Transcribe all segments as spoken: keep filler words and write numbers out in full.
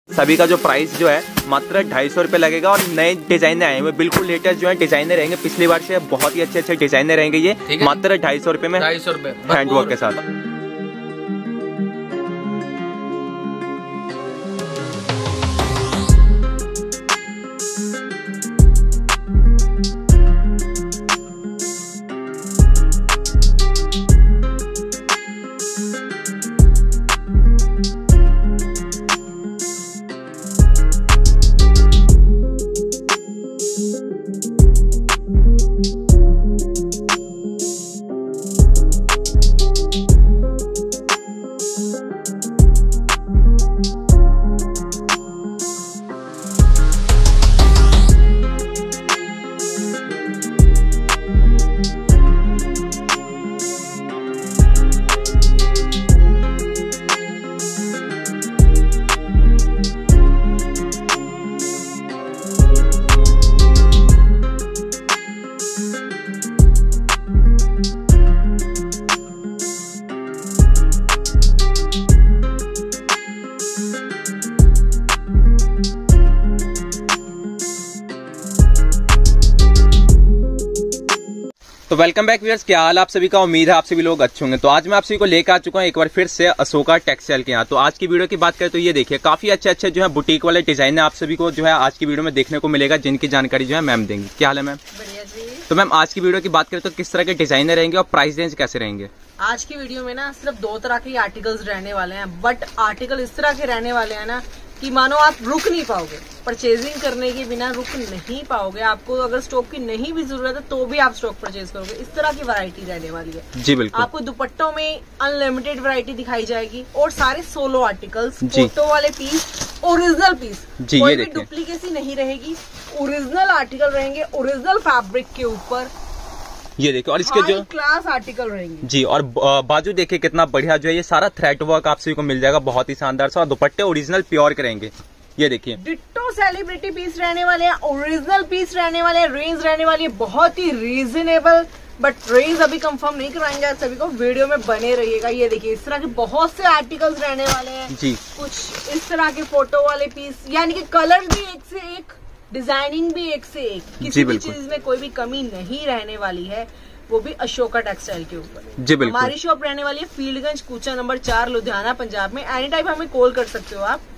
सभी का जो प्राइस जो है मात्र ढाई सौ रुपये लगेगा और नए डिजाइनर आए हुए बिल्कुल लेटेस्ट जो है डिजाइनर रहेंगे पिछली बार से बहुत ही अच्छे अच्छे डिजाइनर रहेंगे ये मात्र ढाई सौ रुपये में ढाई सौ रुपये हैंडवर्क के साथ। तो वेलकम बैक व्यूअर्स, क्या हाल आप सभी का। उम्मीद है आप सभी लोग अच्छे होंगे। तो आज मैं आप सभी को लेकर आ चुका हूं एक बार फिर से अशोका टेक्सटाइल के यहाँ। तो आज की वीडियो की बात करें तो ये देखिए काफी अच्छे अच्छे जो है बुटीक वाले डिजाइन है आप सभी को जो है आज की वीडियो में देखने को मिलेगा, जिनकी जानकारी जो है मैम देंगे। क्या हाल है मैम? बढ़िया जी। तो मैम आज की वीडियो की बात करें तो किस तरह के डिजाइनर रहेंगे और प्राइस रेंज कैसे रहेंगे? आज की वीडियो में ना सिर्फ दो तरह के आर्टिकल्स रहने वाले हैं, बट आर्टिकल इस तरह के रहने वाले हैं ना कि मानो आप रुक नहीं पाओगे, परचेजिंग करने के बिना रुक नहीं पाओगे। आपको अगर स्टॉक की नहीं भी जरूरत है तो भी आप स्टॉक परचेज करोगे। इस तरह की वैरायटी रहने वाली है जी बिल्कुल। आपको दुपट्टों में अनलिमिटेड वैरायटी दिखाई जाएगी और सारे सोलो आर्टिकल्स, फोटो वाले पीस, ओरिजिनल पीस, कोई भी डुप्लीकेसी नहीं रहेगी। ओरिजिनल आर्टिकल रहेंगे, ओरिजिनल फैब्रिक के ऊपर ये देखिए। और इसके जो क्लास आर्टिकल रहेंगे जी। और बाजू देखिए कितना बढ़िया जो है ये सारा थ्रेड वर्क आप सभी को मिल जाएगा, बहुत ही शानदार सा। और दुपट्टे ओरिजिनल प्योर के रहेंगे। ये देखिए डिट्टो सेलिब्रिटी पीस रहने वाले हैं, ओरिजिनल पीस रहने वाले हैं, रेंज रहने वाली है बहुत ही रीजनेबल, बट रेंज अभी कंफर्म नहीं कराएंगे आप सभी को, वीडियो में बने रहिएगा। ये देखिए इस तरह के बहुत से आर्टिकल्स रहने वाले हैं जी। कुछ इस तरह के फोटो वाले पीस, यानी कि कलर भी एक से एक, डिजाइनिंग भी एक से एक, किसी भी चीज में कोई भी कमी नहीं रहने वाली है, वो भी अशोका टेक्सटाइल के ऊपर जी बिल्कुल। हमारी शॉप रहने वाली है फील्डगंज, कूचा नंबर चार, लुधियाना, पंजाब में। एनी टाइम हमें कॉल कर सकते हो आप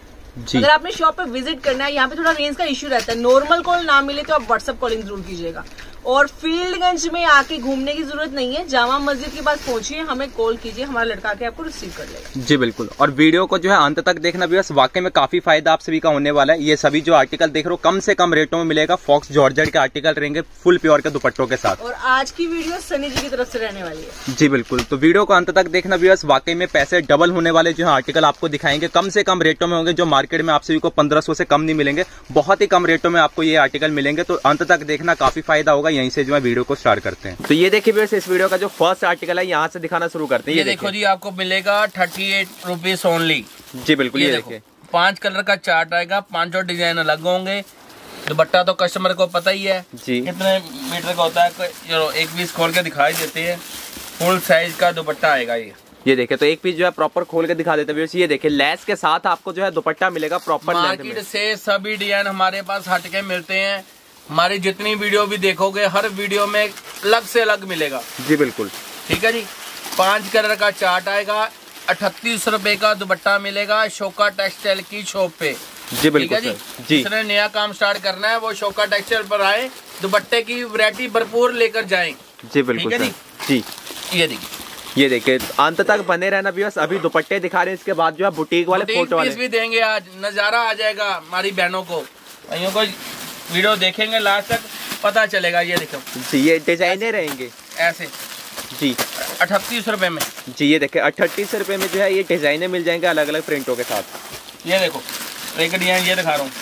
जी। अगर आपने शॉप पे विजिट करना है, यहाँ पे थोड़ा रेंज का इश्यू रहता है, नॉर्मल कॉल ना मिले तो आप व्हाट्सएप कॉलिंग जरूर कीजिएगा। और फील्डगंज में आके घूमने की जरूरत नहीं है, जामा मस्जिद के पास पहुंचिए, हमें कॉल कीजिए, हमारा लड़का आके आपको रिसीव कर लेगा जी बिल्कुल। और वीडियो को जो है अंत तक देखना भी बस, वाकई में काफी फायदा आप सभी का होने वाला है। ये सभी जो आर्टिकल देख रहे हो कम से कम रेटों में मिलेगा, फॉक्स जॉर्जेट के आर्टिकल रहेंगे फुल प्योर के दुपट्टों के साथ। और आज की वीडियो सनी जी की तरफ से रहने वाली है जी बिल्कुल। तो वीडियो को अंत तक देखना भी बस, वाकई में पैसे डबल होने वाले जो है आर्टिकल आपको दिखाएंगे, कम से कम रेटों में होंगे, जो मार्केट में आप सभी को पंद्रह सौ से कम नहीं मिलेंगे, बहुत ही कम रेटों में आपको ये आर्टिकल मिलेंगे। तो अंत तक देखना, काफी फायदा होगा। यहीं से जो है वीडियो को स्टार्ट करते हैं। तो ये देखिए वैसे इस वीडियो का जो फर्स्ट आर्टिकल है यहाँ से दिखाना शुरू करते हैं। ये, ये देखो जी, आपको मिलेगा थर्टी एट रुपीज ओनली जी बिल्कुल। ये, ये देखिए पांच कलर का चार्ट आएगा, पांचों डिजाइन अलग होंगे। दुपट्टा तो कस्टमर को पता ही है जी कितने मीटर का होता है, चलो एक पीस खोल के दिखाई देते हैं। फुल साइज का दुपट्टा आएगा ये ये देखिए। तो एक पीस जो है प्रॉपर खोल के दिखा देते हैं। ये देखिए लेस के साथ आपको जो है दुपट्टा मिलेगा प्रॉपर। मार्केट से सभी डिजाइन हमारे पास हटके मिलते हैं। हमारी जितनी वीडियो भी देखोगे हर वीडियो में अलग से अलग मिलेगा जी बिल्कुल। ठीक है जी। पांच कलर का चार्ट आएगा, अठतीस रुपए का दुपट्टा मिलेगा अशोका टेक्सटाइल की शॉप पे जी बिल्कुल जी। जिसने नया काम स्टार्ट करना है वो अशोका टेक्सटाइल पर आए, दुपट्टे की वैरायटी भरपूर लेकर जाएं जी बिल्कुल। ठीक है जी। ये देखिए ये देखिए अंत तक बने रहना भी बस। अभी दुपट्टे दिखा रहे हैं, इसके बाद जो है बुटीक वाले फोटो वाले भी देंगे। आज नजारा आ जाएगा हमारी बहनों को, भाइयों को। वीडियो देखेंगे लास्ट तक पता चलेगा। ये देखो जी, ये डिजाइने रहेंगे ऐसे जी, अठतीस रुपए में जी। ये देखिए अठतीस रुपए में जो है ये डिजाइने मिल जाएंगे अलग अलग प्रिंटों के साथ। ये देखो एक डिजाइन ये दिखा रहा हूँ,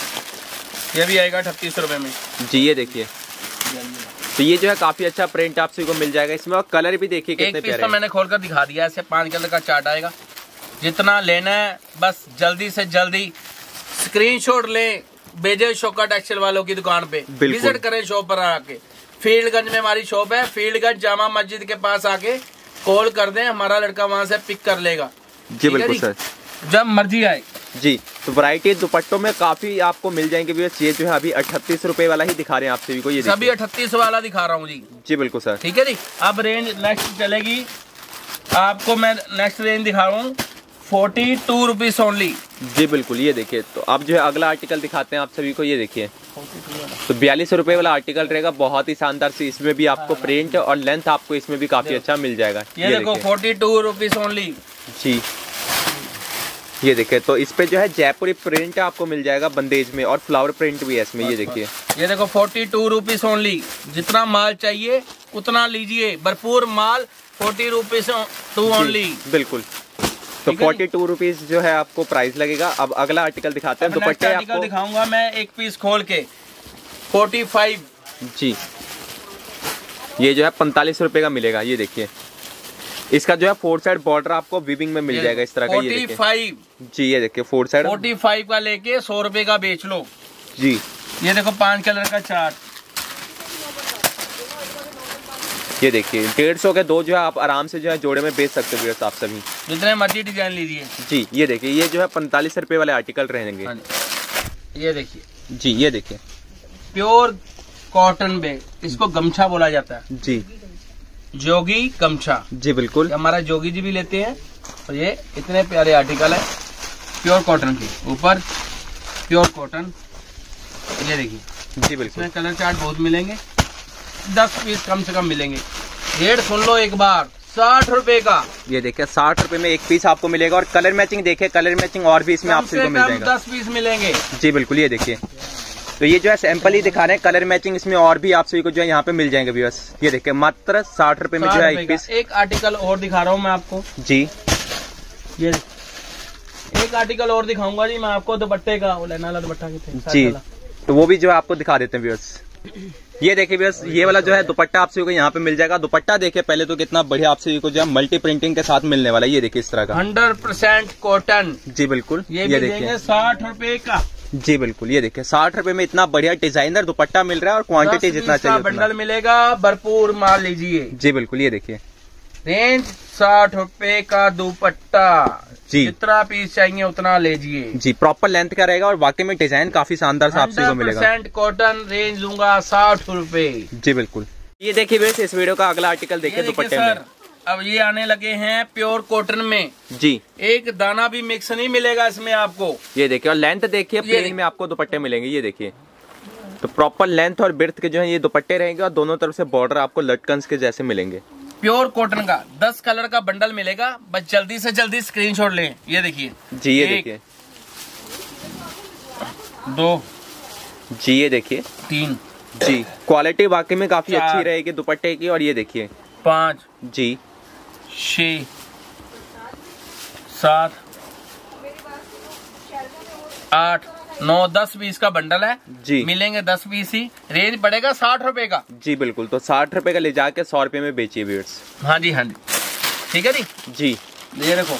ये भी आएगा अठतीस रुपए में जी। ये देखिए तो ये जो है काफी अच्छा प्रिंट आप सभी को मिल जाएगा इसमें। और कलर भी देखिए कितने प्यारे हैं। तो मैंने खोलकर दिखा दिया, ऐसे पांच कलर का चार्ट आएगा। जितना लेना है बस जल्दी से जल्दी स्क्रीनशॉट लें, भेजे अशोका टेक्सटाइल वालों की दुकान पे, विजिट करें शॉप पर आके। फील्डगंज में हमारी शॉप है, फील्डगंज जामा मस्जिद के पास आके कॉल कर दें, हमारा लड़का वहां से पिक कर लेगा जी बिल्कुल सर, जब मर्जी आए। जी। तो वैरायटी दुपट्टों में काफी आपको मिल जाएंगे व्यूअर्स। ये जो है अभी अठतीस रुपए वाला ही दिखा रहे हैं आप सभी को, ये सभी अठतीस वाला दिखा रहा हूँ जी। जी बिल्कुल सर। ठीक है जी। अब रेंज नेक्स्ट चलेगी, आपको मैं नेक्स्ट रेंज दिखा रहा हूँ फोर्टी टू रुपीज ओनली। जी बिल्कुल, ये देखिए। तो अब जो है अगला आर्टिकल दिखाते हैं आप सभी को, ये देखिए। तो बयालीस रुपए वाला आर्टिकल रहेगा, बहुत ही शानदार से। इसमें भी आपको प्रिंट और लेंथ आपको इसमें भी काफी अच्छा मिल जाएगा। ये, ये देखो फोर्टी टू रुपीज ओनली। जी ये देखिए। तो इस पे जो है जयपुरी प्रिंट आपको मिल जाएगा बंदेज में, और फ्लावर प्रिंट भी है इसमें। ये देखिए, ये देखो फोर्टी टू रुपीज ओनली। जितना माल चाहिए उतना लीजिए, भरपूर माल। Forty rupees two only. बिल्कुल। तो फोर्टी टू रुपीज जो है आपको प्राइस लगेगा। अब अगला आर्टिकल दिखाते हैं। दुपट्टे आपको दिखाऊंगा मैं एक पीस खोल के, फोर्टी फाइव। जी ये जो है पैंतालीस रुपए का मिलेगा। ये देखिए, इसका जो है फोर साइड बॉर्डर आपको वीविंग में मिल जाएगा इस तरह का। ये फाइव। जी ये देखिए, फोर साइड फोर्टी फाइव का लेके सौ रुपए का बेच लो। जी ये देखो पांच कलर का चार्ट। ये देखिए, डेढ़ सौ के दो जो है आप आराम से जो है जोड़े में बेच सकते हो आप सभी, जितने मर्जी डिजाइन लीजिए। जी ये देखिए, ये जो है पैंतालीस रुपए वाले आर्टिकल रहेंगे। ये देखिए जी, ये देखिए प्योर कॉटन बैग, इसको गमछा बोला जाता है। जी जोगी गमछा। जी बिल्कुल, हमारा जोगी जी भी लेते हैं। और ये इतने प्यारे आर्टिकल है प्योर कॉटन के ऊपर, प्योर कॉटन। ये देखिए, जी बिल्कुल, कलर चार्ट बहुत मिलेंगे, दस पीस कम से कम मिलेंगे। रेट सुन लो एक बार, साठ रुपए का। ये देखिए, साठ रुपए में एक पीस आपको मिलेगा। और कलर मैचिंग देखिए, कलर मैचिंग और भी इसमें आपको मिल जाएगा। दस पीस मिलेंगे। जी बिल्कुल, ये देखिए। तो ये जो है सैंपल ही दिखा रहे हैं, कलर मैचिंग इसमें और भी आप सभी को जो है यहाँ पे मिल जाएंगे व्यूअर्स। ये देखिए, मात्र साठ रुपए में जो है एक पीस। एक आर्टिकल और दिखा रहा हूँ मैं आपको। जी ये एक आर्टिकल और दिखाऊंगा जी मैं आपको, दुपट्टे का। वो लेना वाला दुपट्टा जी, तो वो भी जो है आपको दिखा देते हैं व्यूअर्स। ये देखिए व्यूअर्स, ये वाला जो है दुपट्टा आप सभी को यहाँ पे मिल जाएगा। दुपट्टा देखिए पहले तो कितना बढ़िया आप सभी को जो है मल्टी प्रिंटिंग के साथ मिलने वाला है। ये देखिए, इस तरह का हंड्रेड परसेंट कॉटन। जी बिल्कुल, ये, ये देखिए साठ रुपए का। जी बिल्कुल, ये देखिए, साठ रुपए में इतना बढ़िया डिजाइनर दुपट्टा मिल रहा है, और क्वांटिटी जितना चाहिए बंडल मिलेगा, भरपूर माल लीजिए। जी बिल्कुल, ये देखिए, रेंज साठ रुपए का दुपट्टा। जी जितना पीस चाहिए उतना लीजिए। जी प्रॉपर लेंथ का रहेगा, और वाकई में डिजाइन काफी शानदार सा आपसे मिलेगा। हंड्रेड परसेंट कॉटन, रेंज लूंगा साठ रुपए। जी बिल्कुल। ये देखिए व्यूअर्स, इस वीडियो का अगला आर्टिकल देखिए दुपट्टे में। अब ये आने लगे हैं प्योर कॉटन में। जी एक दाना भी मिक्स नहीं मिलेगा इसमें आपको। ये देखिए, और लेंथ देखिए, प्लेन में आपको दुपट्टे मिलेंगे। ये देखिए, तो प्रॉपर लेंथ और बिर्थ के जो है ये दुपट्टे रहेंगे, और दोनों तरफ से बॉर्डर आपको लटकन के जैसे मिलेंगे। प्योर कॉटन का दस कलर का बंडल मिलेगा, बस जल्दी से जल्दी स्क्रीनशॉट लें। ये देखिए जी, ये देखिए, दो जी, ये देखिए, तीन जी, क्वालिटी वाकई में काफी अच्छी रहेगी दुपट्टे की। और ये देखिए, पाँच, जी, छः, सात, आठ, नौ, दस पीस का बंडल है जी। मिलेंगे दस पीस ही। रेंज पड़ेगा साठ रुपए का। जी बिल्कुल, तो साठ रुपए का ले जाके सौ रुपए में बेचिए व्यूअर्स। हाँ जी, हाँ जी, ठीक है जी। जी ये देखो,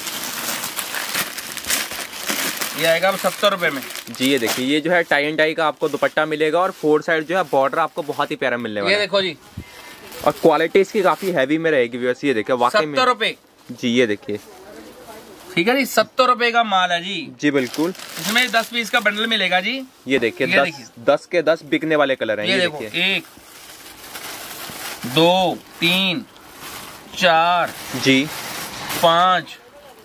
ये आएगा अब सत्तर रुपए में। जी ये देखिए, ये जो है टाई एंड डाई का आपको दुपट्टा मिलेगा, और फोर साइड जो है बॉर्डर आपको बहुत ही प्यारा मिलने वाला है। ये देखो जी, और क्वालिटी इसकी काफी हैवी में रहेगी व्यूअर्स। ये देखिए, वाकई में सत्तर रुपए। जी ये देखिए, ठीक है जी, सत्तर रुपए का माल है जी। जी बिल्कुल, इसमें दस पीस का बंडल मिलेगा जी। ये देखिए, ये दस, दस के दस बिकने वाले कलर हैं। ये, ये देखो, देखिए, एक, दो, तीन, चार, जी, पाँच,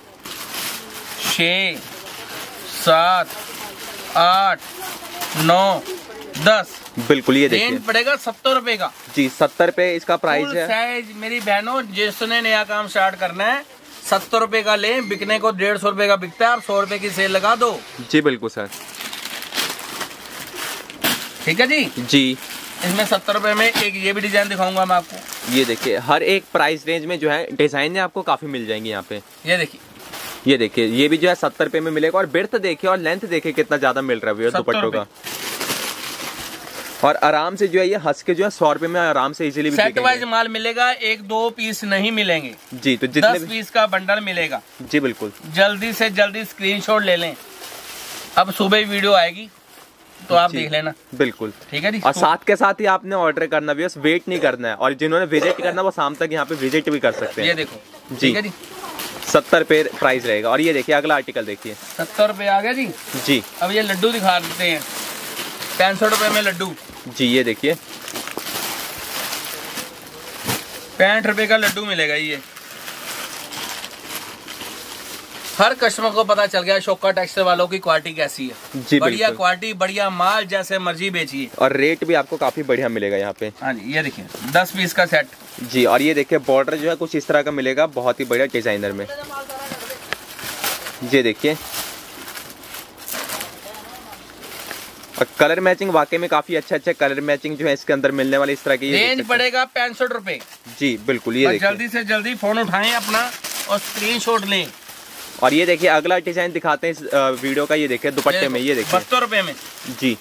छः, सात, आठ, नौ, दस। बिल्कुल, ये देखिए, रेंज पड़ेगा सत्तर रुपए का जी। सत्तर पे इसका प्राइस फुल है। साइज। मेरी बहनों, जिसने नया काम स्टार्ट करना है, सत्तर रुपए का लें। बिकने को डेढ़ सौ रुपए का बिकता है, आप सौ रुपए की सेल लगा दो। जी बिल्कुल सर, ठीक है जी। जी इसमें सत्तर रुपए में एक ये भी डिजाइन दिखाऊंगा मैं आपको। ये देखिए, हर एक प्राइस रेंज में जो है डिजाइन आपको काफी मिल जाएंगी यहाँ पे। ये देखिए, ये देखिए, ये भी जो है सत्तर रुपए में मिलेगा, और बिर्थ देखिए और लेंथ देखिए कितना ज्यादा मिल रहा है दुपट्टों का। और आराम से जो है ये हंस के जो है सौ रुपए में आराम से इजीली सेट वाइज माल मिलेगा, एक दो पीस नहीं मिलेंगे जी। तो जितने दस पीस का बंडल मिलेगा जी। बिल्कुल, जल्दी से जल्दी स्क्रीनशॉट ले लें। अब सुबह ही वीडियो आएगी तो आप देख लेना। बिल्कुल, ठीक है जी। और साथ के साथ ही आपने ऑर्डर करना भी, वेट नहीं करना है। और जिन्होंने विजिट करना वो शाम तक यहाँ पे विजिट भी कर सकते हैं। ये देखो, ठीक है जी। सत्तर रुपये प्राइस रहेगा। और ये देखिए अगला आर्टिकल देखिए, सत्तर रुपये आ गया जी। जी अब ये लड्डू दिखा देते हैं, पैंसठ रुपये में लड्डू। जी ये देखिए पैंठ रुपये का लड्डू मिलेगा। ये हर कस्टमर को पता चल गया शोका टेक्सटाइल वालों की क्वालिटी कैसी है। जी बढ़िया क्वालिटी, बढ़िया माल, जैसे मर्जी बेचिए। और रेट भी आपको काफी बढ़िया मिलेगा यहाँ पे। हाँ जी ये देखिए दस पीस का सेट। जी और ये देखिए बॉर्डर जो है कुछ इस तरह का मिलेगा, बहुत ही बढ़िया डिजाइनर में। ये देखिए और कलर मैचिंग वाकई में काफी अच्छा अच्छा कलर मैचिंग जो है इसके अंदर मिलने वाली इस तरह की। रेंज पड़ेगा पैंसठ रुपए। जी बिल्कुल, ये देखिए जल्दी से जल्दी फोन उठाएं अपना और स्क्रीनशॉट लें। और ये देखिए अगला डिजाइन दिखाते हैं इस वीडियो का। ये देखिए दुपट्टे में, ये देखिए बहत्तर रुपए में। जी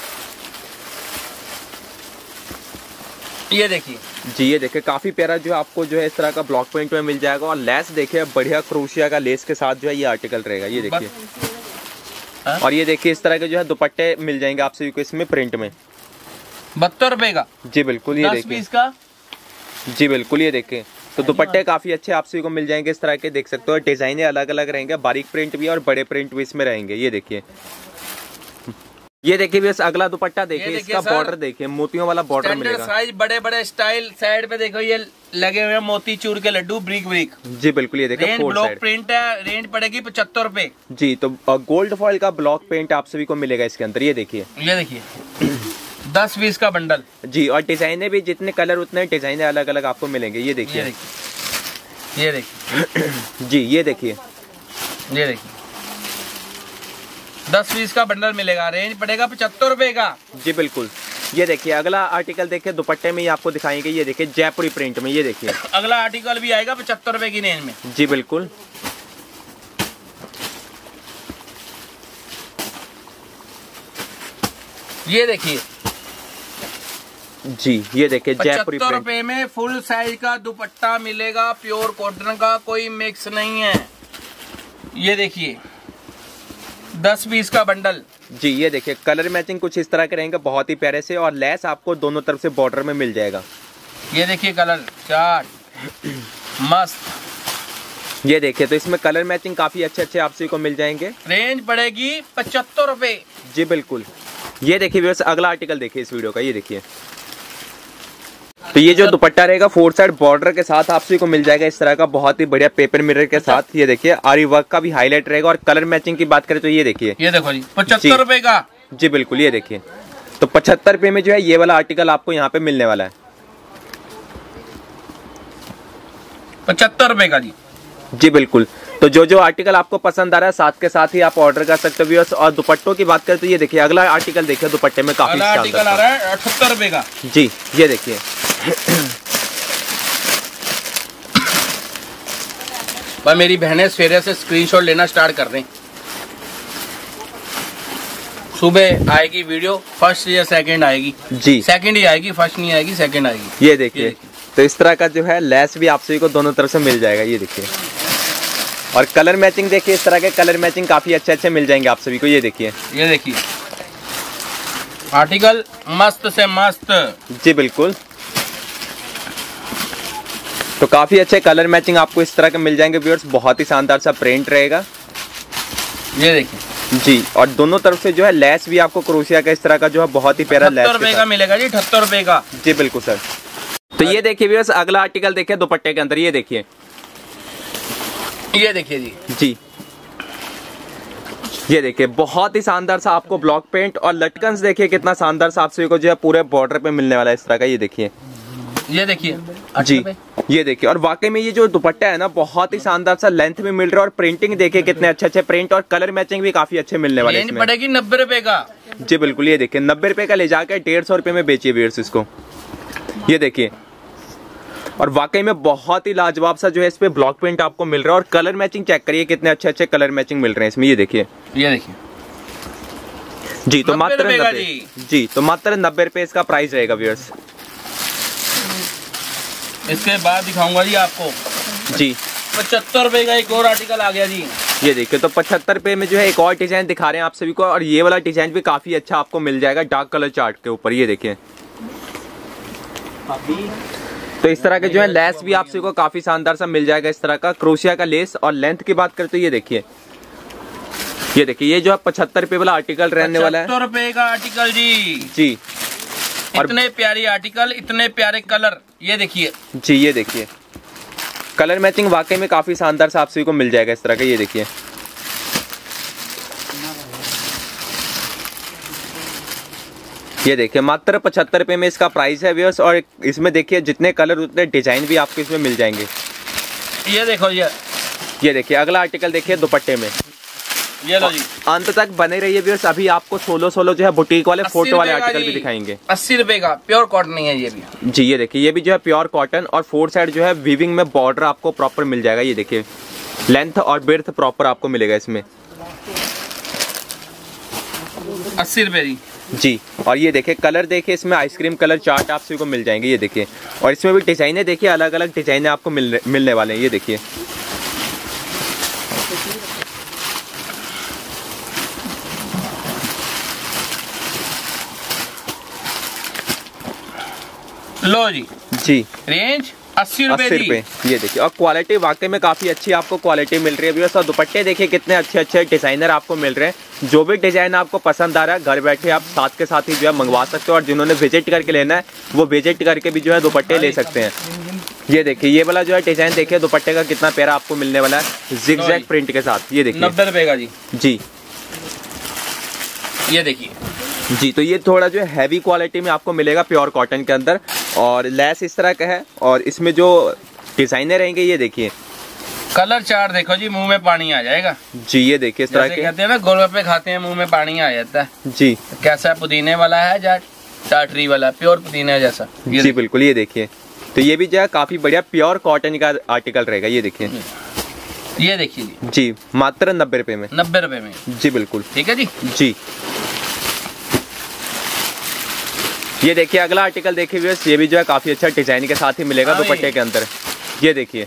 ये देखिए जी ये देखिए काफी प्यारा जो है आपको जो है इस तरह का ब्लॉक प्रिंट में मिल जाएगा। और लेस देखिए बढ़िया क्रोशिया का लेस के साथ जो है ये आर्टिकल रहेगा। ये देखिए हा? और ये देखिए इस तरह के जो है दुपट्टे मिल जाएंगे आप सभी को इसमें प्रिंट में। बहत्तर रुपए का। जी बिल्कुल, ये देखिए पीस का। जी बिल्कुल, ये देखिए तो दुपट्टे काफी अच्छे आप सभी को मिल जाएंगे इस तरह के। देख सकते हो डिजाइने अलग अलग रहेंगे, बारीक प्रिंट भी और बड़े प्रिंट भी इसमें रहेंगे। ये देखिए ये देखिए बस अगला दुपट्टा देखिए, इसका बॉर्डर देखिए मोतियों वाला बॉर्डर मिलेगा। साइज बड़े बड़े स्टाइल। साइड पे देखो ये लगे हुए मोती चूर के लड्डू ब्रिक ब्रिक। जी बिल्कुल, ये देखिए ब्लॉक प्रिंट है। रेंज पड़ेगी पचहत्तर रुपए। जी तो गोल्ड फॉइल का ब्लॉक प्रिंट आप सभी को मिलेगा इसके अंदर। ये देखिए ये देखिए दस बीस का बंडल। जी और डिजाइने भी जितने कलर उतने डिजाइने अलग अलग आपको मिलेंगे। ये देखिए ये देखिए जी ये देखिए ये देखिए दस बीस का बंडल मिलेगा। रेंज पड़ेगा पचहत्तर रुपए का। जी बिल्कुल, ये देखिए अगला आर्टिकल देखिए दुपट्टे में ही आपको दिखाएंगे। ये देखिए जयपुरी प्रिंट में। ये देखिए अगला आर्टिकल भी आएगा पचहत्तर रुपए की रेंज में। जी बिल्कुल ये देखिए जी ये देखिए जयपुरी पचहत्तर रुपए में फुल साइज का दुपट्टा मिलेगा, प्योर कॉटन का, कोई मिक्स नहीं है। ये देखिए दस बीस का बंडल। जी ये देखिए कलर मैचिंग कुछ इस तरह के रहेंगे, बहुत ही प्यारे से। और लेस आपको दोनों तरफ से बॉर्डर में मिल जाएगा। ये देखिए कलर चार्ट मस्त। ये देखिए तो इसमें कलर मैचिंग काफी अच्छे अच्छे आप सभी को मिल जाएंगे। रेंज पड़ेगी पचहत्तर रुपए। जी बिल्कुल, ये देखिए व्यूअर्स अगला आर्टिकल देखिए इस वीडियो का। ये देखिए तो ये जो दुपट्टा रहेगा फोर साइड बॉर्डर के साथ आप सभी को मिल जाएगा इस तरह का, बहुत ही बढ़िया पेपर मिरर के साथ। ये देखिए आरी वर्क का भी हाईलाइट रहेगा। और कलर मैचिंग की बात करें तो ये देखिए, ये देखो जी पचहत्तर रुपए का। जी बिल्कुल, ये देखिए तो पचहत्तर रुपए में जो है ये वाला आर्टिकल आपको यहाँ पे मिलने वाला है। पचहत्तर रुपए का जी। जी बिल्कुल, तो जो जो आर्टिकल आपको पसंद आ रहा है साथ के साथ ही आप ऑर्डर कर सकते हो। और दुपट्टों की बात करें तो ये देखिए अगला आर्टिकल देखिए दुपट्टे में काफी आर्टिकल आ रहा है अठहत्तर रुपए का। जी ये देखिए भाई मेरी बहनें सवेरे से स्क्रीनशॉट लेना स्टार्ट कर दें। सुबह आएगी वीडियो, फर्स्ट या सेकंड आएगी। जी सेकंड ही आएगी, फर्स्ट नहीं आएगी, सेकंड आएगी। ये देखिए तो इस तरह का जो है लेस भी आप सभी को दोनों तरफ से मिल जाएगा। ये देखिए और कलर मैचिंग देखिए, इस तरह के कलर मैचिंग काफी अच्छे अच्छे मिल जाएंगे आप सभी को। ये देखिए ये देखिए आर्टिकल मस्त से मस्त। जी बिल्कुल, तो काफी अच्छे कलर मैचिंग आपको इस तरह के मिल जाएंगे व्यूअर्स। बहुत ही शानदार सा प्रिंट रहेगा। ये देखिए जी और दोनों तरफ से जो है लेस भी आपको क्रोशिया का इस तरह का जो है बहुत ही प्यारा लेस रुपए का मिलेगा जी। अठहत्तर रुपए का। जी बिल्कुल सर। तो ये देखिए व्यूअर्स अगला आर्टिकल देखिए दुपट्टे के अंदर। ये देखिए ये देखिए जी जी ये देखिए बहुत ही शानदार सा आपको ब्लॉक पेंट और लटकन्स देखिए कितना शानदार सा आप सभी को जो है पूरे बॉर्डर पे मिलने वाला है इस तरह का। ये देखिए ये देखिए जी ये देखिए और वाकई में ये जो दुपट्टा है ना बहुत ही शानदार सा लेंथ में मिल रहा है। और प्रिंटिंग देखिए कितने अच्छे अच्छे प्रिंट और कलर मैचिंग भी काफी अच्छे मिलने वाले हैं। पड़ेगी नब्बे रुपए का। जी बिल्कुल, ये देखिए नब्बे रुपए का ले जाकर डेढ़ सौ रुपए में बेचिए व्यूअर्स इसको। ये देखिए और वाकई में बहुत ही लाजवाब सा जो है इस पे ब्लॉक प्रिंट आपको मिल रहा है। और कलर मैचिंग चेक करिए कितने अच्छे अच्छे कलर मैचिंग मिल रहे हैं इसमें। ये देखिए ये देखिए जी तो मात्र नब्बे जी तो मात्र नब्बे रुपए इसका प्राइस रहेगा व्यूअर्स। इसके बाद दिखाऊंगा जी आपको जी पचहत्तर रुपए का एक और आर्टिकल आ गया जी। ये देखिए तो पचहत्तर रुपए में जो है एक और डिजाइन दिखा रहे हैं आप सभी को। और ये वाला डिजाइन भी काफी अच्छा आपको मिल जाएगा डार्क कलर चार्ट के ऊपर। ये देखिए तो इस तरह के जो है लेस भी आप सभी को काफी शानदार सा मिल जाएगा इस तरह का क्रोशिया का लेस। और लेंथ की बात करें तो ये देखिए, ये देखिए, ये जो है पचहत्तर रुपए वाला आर्टिकल रहने वाला है। पचहत्तर रुपए का आर्टिकल जी जी। और इतने प्यारी आर्टिकल, इतने प्यारे कलर, ये देखिए जी, ये देखिए कलर मैचिंग वाकई में काफी शानदार सा आप सभी को मिल जाएगा इस तरह का। ये देखिए, ये देखिए मात्र पचहत्तर रुपए में इसका प्राइस है व्यूअर्स। और इसमें देखिए जितने कलर उतने डिजाइन भी आपको इसमें मिल जाएंगे। ये देखो ये ये देखिए अगला आर्टिकल देखिए दुपट्टे में। ये लो जी, अंत तक बने रहिए व्यूअर्स। अभी आपको सोलो सोलो जो है बुटीक वाले फोटो वाले आर्टिकल भी दिखाएंगे। अस्सी रुपए का प्योर कॉटन है ये भी जी। ये देखिए, ये भी जो है प्योर कॉटन और फोर साइड जो है वीविंग में बॉर्डर आपको प्रॉपर मिल जाएगा। ये देखिए लेंथ और ब्रेड्थ प्रॉपर आपको मिलेगा इसमें। अस्सी रुपए जी जी। और ये देखिए कलर देखिए, इसमें आइसक्रीम कलर चार्ट आप सभी को मिल जाएंगे। ये देखिए, और इसमें भी डिजाइने देखिए, अलग अलग डिजाइने आपको मिलने मिलने वाले हैं। ये देखिए, लो जी जी रेंज अस्सी रुपए अस्सी जी। रुपए। ये देखिए, और क्वालिटी वाकई में काफी अच्छी आपको क्वालिटी मिल रही है व्यूअर्स। और दुपट्टे देखिए कितने अच्छे अच्छे डिजाइनर आपको मिल रहे हैं। जो भी डिजाइन आपको पसंद आ रहा है घर बैठे आप साथ के साथ ही जो है मंगवा सकते हो। और जिन्होंने विजिट करके लेना है वो विजिट करके भी जो है दुपट्टे ले सकते हैं। ये देखिए, ये वाला जो है डिजाइन देखिए दुपट्टे का कितना प्यारा आपको मिलने वाला है जिगजैग प्रिंट के साथ। ये देखिए नब्बे रुपए का जी जी। ये देखिए जी। तो ये थोड़ा जो है हैवी क्वालिटी में आपको मिलेगा प्योर कॉटन के अंदर। और लेस इस तरह का है और इसमें जो डिजाइनर रहेंगे ये देखिए, कलर चार्ट देखो जी, मुंह में पानी आ जाएगा जी। ये देखिए इस तरह के कहते हैं ना गोलगप्पे खाते हैं मुंह में पानी आ जाता है जी। कैसा पुदीने वाला है या टाटरी वाला, प्योर पुदीने जैसा। जी बिल्कुल। ये देखिए, तो ये भी जो है काफी बढ़िया प्योर कॉटन का आर्टिकल रहेगा। ये देखिए, ये देखिए जी जी मात्र नब्बे रुपए में। नब्बे रुपए में जी बिल्कुल। ठीक है जी जी। ये देखिए अगला आर्टिकल देखिए व्यूअर्स, ये भी जो है काफी अच्छा डिजाइन के साथ ही मिलेगा दुपट्टे के अंदर। ये देखिए,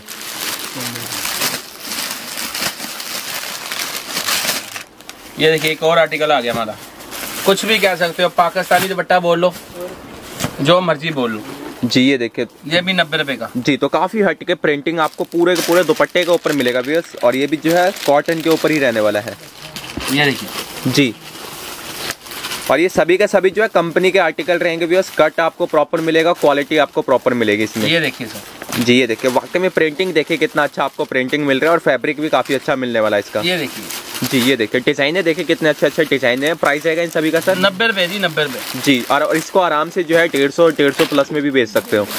ये देखिए एक और आर्टिकल आ गया हमारा। कुछ भी कह सकते हो, पाकिस्तानी दुपट्टा बोल लो, जो मर्जी बोल लो जी। ये देखिए, ये भी नब्बे रुपए का जी। तो काफी हटके प्रिंटिंग आपको पूरे के पूरे दुपट्टे के ऊपर मिलेगा व्यूअर्स। और ये भी जो है कॉटन के ऊपर ही रहने वाला है। ये देखिए जी। और ये सभी के सभी जो है कंपनी के आर्टिकल रहेंगे व्यूअर्स। कट आपको प्रॉपर मिलेगा, क्वालिटी आपको प्रॉपर मिलेगी इसमें। ये देखिए सर जी। ये देखिए वाकई में प्रिंटिंग देखिए कितना अच्छा आपको प्रिंटिंग मिल रहा है। और फैब्रिक भी काफी अच्छा मिलने वाला है इसका। ये देखिए जी। ये देखिए डिजाइन देखिए कितने अच्छे अच्छे डिजाइन है। प्राइस रहेगा इन सभी का सर नब्बे रुपए जी, नब्बे रुपए जी। और इसको आराम से जो है डेढ़ सौ डेढ़ सौ प्लस में भी बेच सकते हो।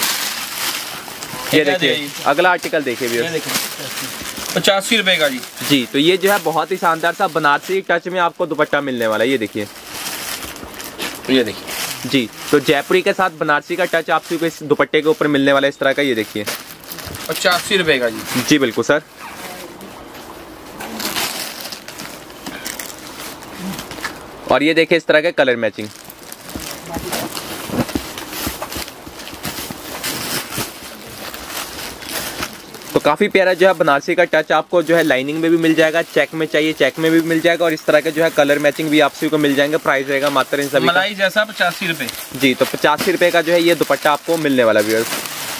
ये देखिए अगला आर्टिकल देखिए व्यूअर्स, पचासी रुपए का जी जी। तो ये जो है बहुत ही शानदार सा बनारसी टच में आपको दुपट्टा मिलने वाला है। ये देखिए, ये देखिए जी। तो जयपुरी के साथ बनारसी का टच आपको इस दुपट्टे के ऊपर मिलने वाला है इस तरह का। ये देखिए पचासी रुपए का जी जी बिल्कुल सर। और ये देखिए इस तरह के कलर मैचिंग। तो काफी प्यारा जो है बनारसी का टच आपको जो है लाइनिंग में भी मिल जाएगा, चेक में चाहिए चेक में भी मिल जाएगा। और इस तरह के जो है कलर मैचिंग भी आप सभी को मिल जाएंगे। प्राइस रहेगा मात्र इन सभी मलाई जैसा पचासी रुपए जी। तो पचासी रुपए का जो है ये दुपट्टा आपको मिलने वाला व्यूअर्स।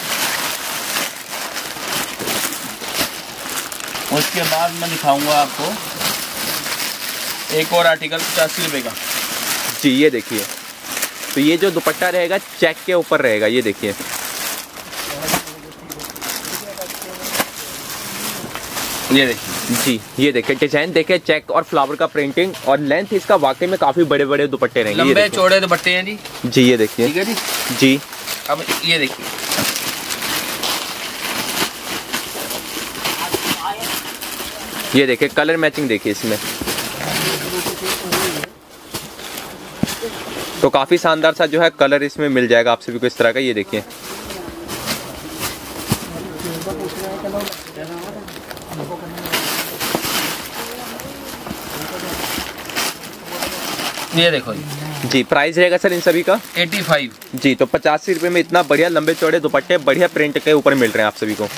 उसके बाद मैं दिखाऊंगा आपको एक और आर्टिकल पचासी रुपए का जी। ये देखिए, तो ये जो दुपट्टा रहेगा चेक के ऊपर रहेगा। ये देखिए, ये देखिए जी। ये देखिए डिजाइन देखिए, चेक और फ्लावर का प्रिंटिंग। और लेंथ इसका वाकई में काफी बड़े बड़े दुपट्टे रहेंगे। लंबे चौड़े दुपट्टे हैं जी जी। ये देखिए, ठीक है जी जी। अब ये देखिए, ये देखिए कलर मैचिंग देखिए इसमें। तो काफी शानदार सा जो है कलर इसमें मिल जाएगा आप सभी को इस तरह का। ये देखिए, ये देखो जी जी। प्राइस रहेगा सर इन सभी का पचासी जी। तो पचासी रुपए में इतना बढ़िया लंबे चौड़े दुपट्टे बढ़िया प्रिंट के ऊपर मिल रहे हैं आप सभी को।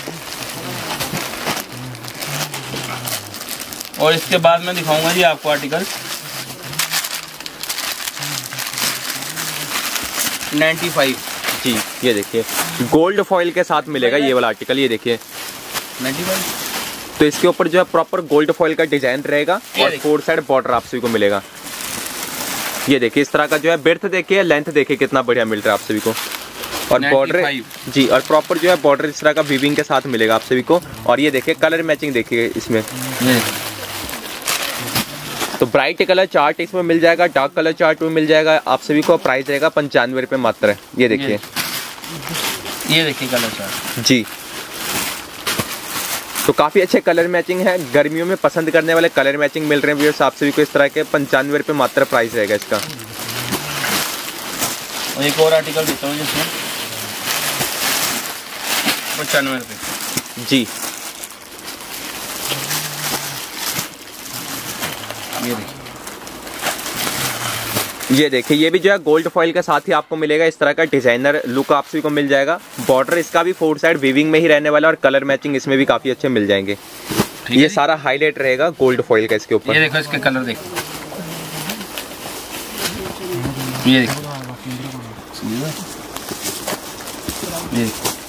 और इसके बाद मैं दिखाऊंगा जी आपको आर्टिकल पचानवे जी ये देखिए गोल्ड फॉइल के साथ मिलेगा ये वाला आर्टिकल, ये देखिए तो इसके ऊपर जो है प्रॉपर गोल्ड फॉइल का डिजाइन रहेगा और फोर साइड बॉर्डर आप सभी को मिलेगा। ये देखिए इस तरह का जो है बेर्थ देखिए, लेंथ देखिए कितना बढ़िया मिल रहा है आप सभी को, और बॉर्डर जी और प्रॉपर जो है बॉर्डर इस तरह का वीविंग के साथ मिलेगा आप सभी को। और ये देखिए कलर मैचिंग देखिए इसमें, तो ब्राइट कलर चार्ट इसमें मिल जाएगा, डार्क कलर चार्ट में मिल जाएगा आप सभी को। प्राइस रहेगा पंचानवे रुपये मात्र। ये देखिए ये देखिए कलर चार्ट जी, तो काफी अच्छे कलर मैचिंग है, गर्मियों में पसंद करने वाले कलर मैचिंग मिल रहे हैं व्यूअर्स आप सभी को इस तरह के। पंचानवे रुपये मात्र प्राइस रहेगा इसका। और एक और आर्टिकल देता हूँ जिसमें पचानवे रुपये जी। ये देखिए ये देखिए ये भी जो है गोल्ड फॉइल के साथ ही आपको मिलेगा, इस तरह का डिजाइनर लुक आप सभी को मिल जाएगा। बॉर्डर इसका भी फोर साइड वीविंग में ही रहने वाला और कलर मैचिंग इसमें भी काफी अच्छे मिल जाएंगे। ये सारा हाईलाइट रहेगा गोल्ड फॉइल का इसके ऊपर। ये देखो इसके कलर देखो, ये देखो ये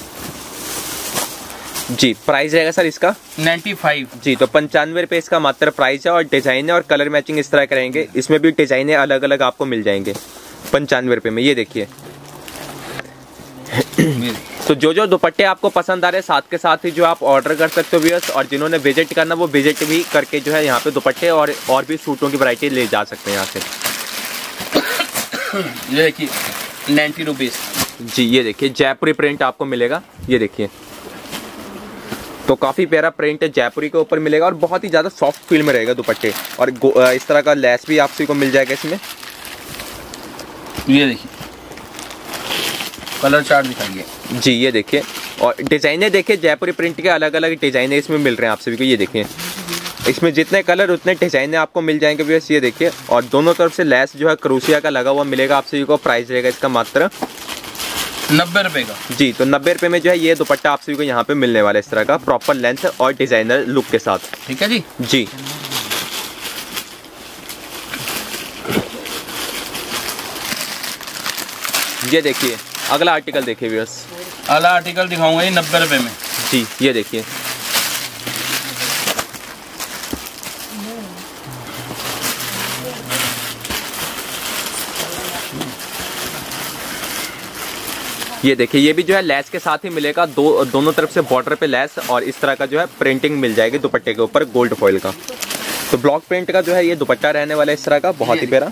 जी। प्राइस रहेगा सर इसका पचानवे जी, तो पंचानवे रुपए इसका मात्र प्राइस है। और डिजाइन और कलर मैचिंग इस तरह के रहेंगे, इसमें भी डिजाइने अलग अलग आपको मिल जाएंगे पंचानवे रुपए में। ये देखिए तो जो जो दुपट्टे आपको पसंद आ रहे हैं साथ के साथ ही जो आप ऑर्डर कर सकते हो व्यूअर्स, और जिन्होंने विजिट करना वो विजिट भी करके जो है यहाँ पे दुपट्टे और और भी सूटों की वैरायटी ले जा सकते हैं यहाँ से। ये देखिए नाइन्टी रुपीज जी। ये देखिए जयपुरी प्रिंट आपको मिलेगा, ये देखिए तो काफी प्यारा प्रिंट जयपुरी के ऊपर मिलेगा और बहुत ही ज्यादा सॉफ्ट फील में रहेगा दुपट्टे। और इस तरह का लेस भी आप सभी को मिल जाएगा इसमें। ये देखिए कलर चार्ट दिखाइए जी। ये देखिए और डिजाइने देखिए जयपुरी प्रिंट के अलग अलग डिजाइने इसमें मिल रहे हैं आप सभी को। ये देखिए इसमें जितने कलर उतने डिजाइने आपको मिल जाएंगे भैया। ये देखिए और दोनों तरफ से लेस जो है क्रोशिया का लगा हुआ मिलेगा आप सभी को। प्राइस रहेगा इसका मात्र नब्बे रुपए का जी। तो नब्बे रुपए में जो है ये दुपट्टा आप सभी को यहाँ पे मिलने वाला है इस तरह का प्रॉपर लेंथ और डिजाइनर लुक के साथ। ठीक है जी जी। ये देखिए अगला आर्टिकल देखिए व्यूअर्स। अगला आर्टिकल दिखाऊंगा ये नब्बे रुपए में जी। ये देखिए ये देखिए ये भी जो है लेस के साथ ही मिलेगा, दो दोनों तरफ से बॉर्डर पे लेस और इस तरह का जो है प्रिंटिंग मिल जाएगी दुपट्टे के ऊपर गोल्ड फॉइल का। तो ब्लॉक प्रिंट का जो है ये दुपट्टा रहने वाला है इस तरह का, बहुत ही प्यारा।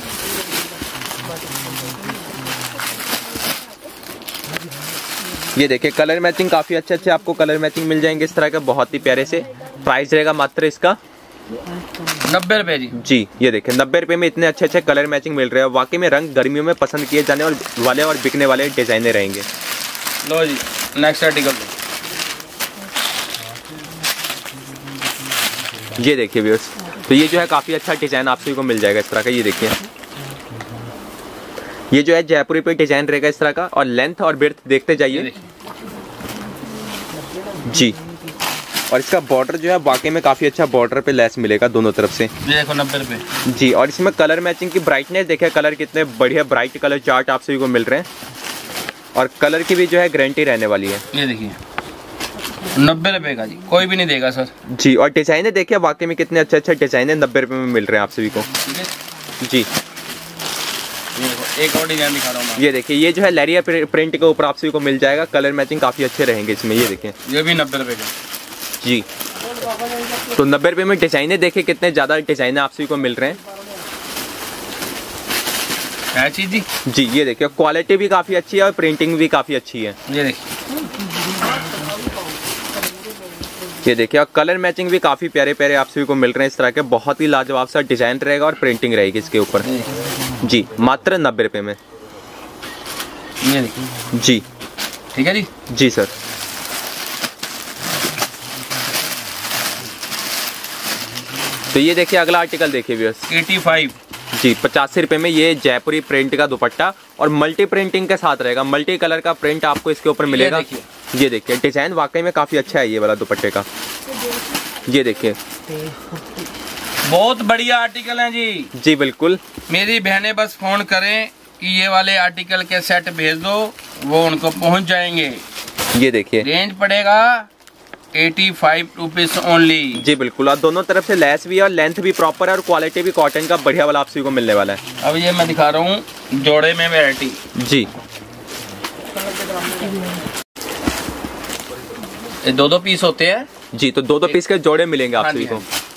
ये देखिए कलर मैचिंग काफी अच्छे अच्छे आपको कलर मैचिंग मिल जाएंगे इस तरह के, बहुत ही प्यारे से। प्राइस रहेगा मात्र इसका नब्बे रुपए जी जी। ये देखिए नब्बे रुपए में इतने अच्छे अच्छे कलर मैचिंग मिल रहे हैं। वाकई में रंग गर्मियों में पसंद किए जाने और वाले और बिकने वाले डिजाइने रहेंगे। लो जी नेक्स्ट आर्टिकल ये देखिए व्यूअर्स, तो ये जो है काफी अच्छा डिजाइन आप सभी को मिल जाएगा इस तरह का। ये देखिए ये जो है जयपुरी पे डिजाइन रहेगा इस तरह का, और लेंथ और ब्रेड्थ देखते जाइए जी। और इसका बॉर्डर जो है वाकई में काफी अच्छा बॉर्डर पे लेस मिलेगा दोनों तरफ से। ये देखो नब्बे रुपए जी। और इसमें कलर मैचिंग की ब्राइटनेस देखिए, कलर कितने बढ़िया ब्राइट कलर चार्ट आप सभी को मिल रहे हैं और कलर की भी जो है गारंटी रहने वाली है। ये देखिए नब्बे रुपए का जी, कोई भी नहीं देगा सर जी। और डिजाइने देखिए वाकई में कितने अच्छे अच्छे डिजाइन है, नब्बे रुपए में मिल रहे हैं आप सभी को जी। एक और डिजाइन दिखा रहा हूँ। ये देखिए ये जो है लेरिया प्रिंट के ऊपर आप सभी को मिल जाएगा, कलर मैचिंग काफी अच्छे रहेंगे इसमें। ये देखिए ये भी नब्बे रुपए का जी। तो नब्बे रुपए में डिजाइने देखिए कितने ज्यादा डिजाइन आप सभी को मिल रहे हैं। क्या चीज जी जी। ये देखिए क्वालिटी भी काफी अच्छी है और प्रिंटिंग भी काफी अच्छी है। ये देखिए ये देखिए और कलर मैचिंग भी काफी प्यारे प्यारे आप सभी को मिल रहे हैं इस तरह के, बहुत ही लाजवाब सा डिजाइन रहेगा और प्रिंटिंग रहेगी इसके ऊपर जी। मात्र नब्बे रुपए में। ये देखिए जी। ठीक है जी जी सर। तो ये देखिए अगला आर्टिकल देखिए व्यूअर्स। पचासी जी। पचासी रुपए में ये जयपुरी प्रिंट का दुपट्टा और मल्टी प्रिंटिंग के साथ रहेगा, मल्टी कलर का प्रिंट आपको इसके ऊपर मिलेगा। ये देखिए ये देखिए डिजाइन वाकई में काफी अच्छा है ये वाला दुपट्टे का। ये देखिए बहुत बढ़िया आर्टिकल है जी। जी बिल्कुल। मेरी बहनें बस फोन करें कि ये वाले आर्टिकल के सेट भेज दो, वो उनको पहुंच जाएंगे। ये देखिए रेंज पड़ेगा एटी फाइव रुपीज ओनली। जी बिल्कुल, और दोनों तरफ से लेस भी है और लेंथ भी प्रॉपर है और क्वालिटी भी कॉटन का बढ़िया वाला आप सभी को मिलने वाला है। अब ये मैं दिखा रहा हूँ जोड़े में वैरायटी। जी, ये दो दो पीस होते हैं। जी, तो दो दो पीस के जोड़े मिलेंगे आप सभी को।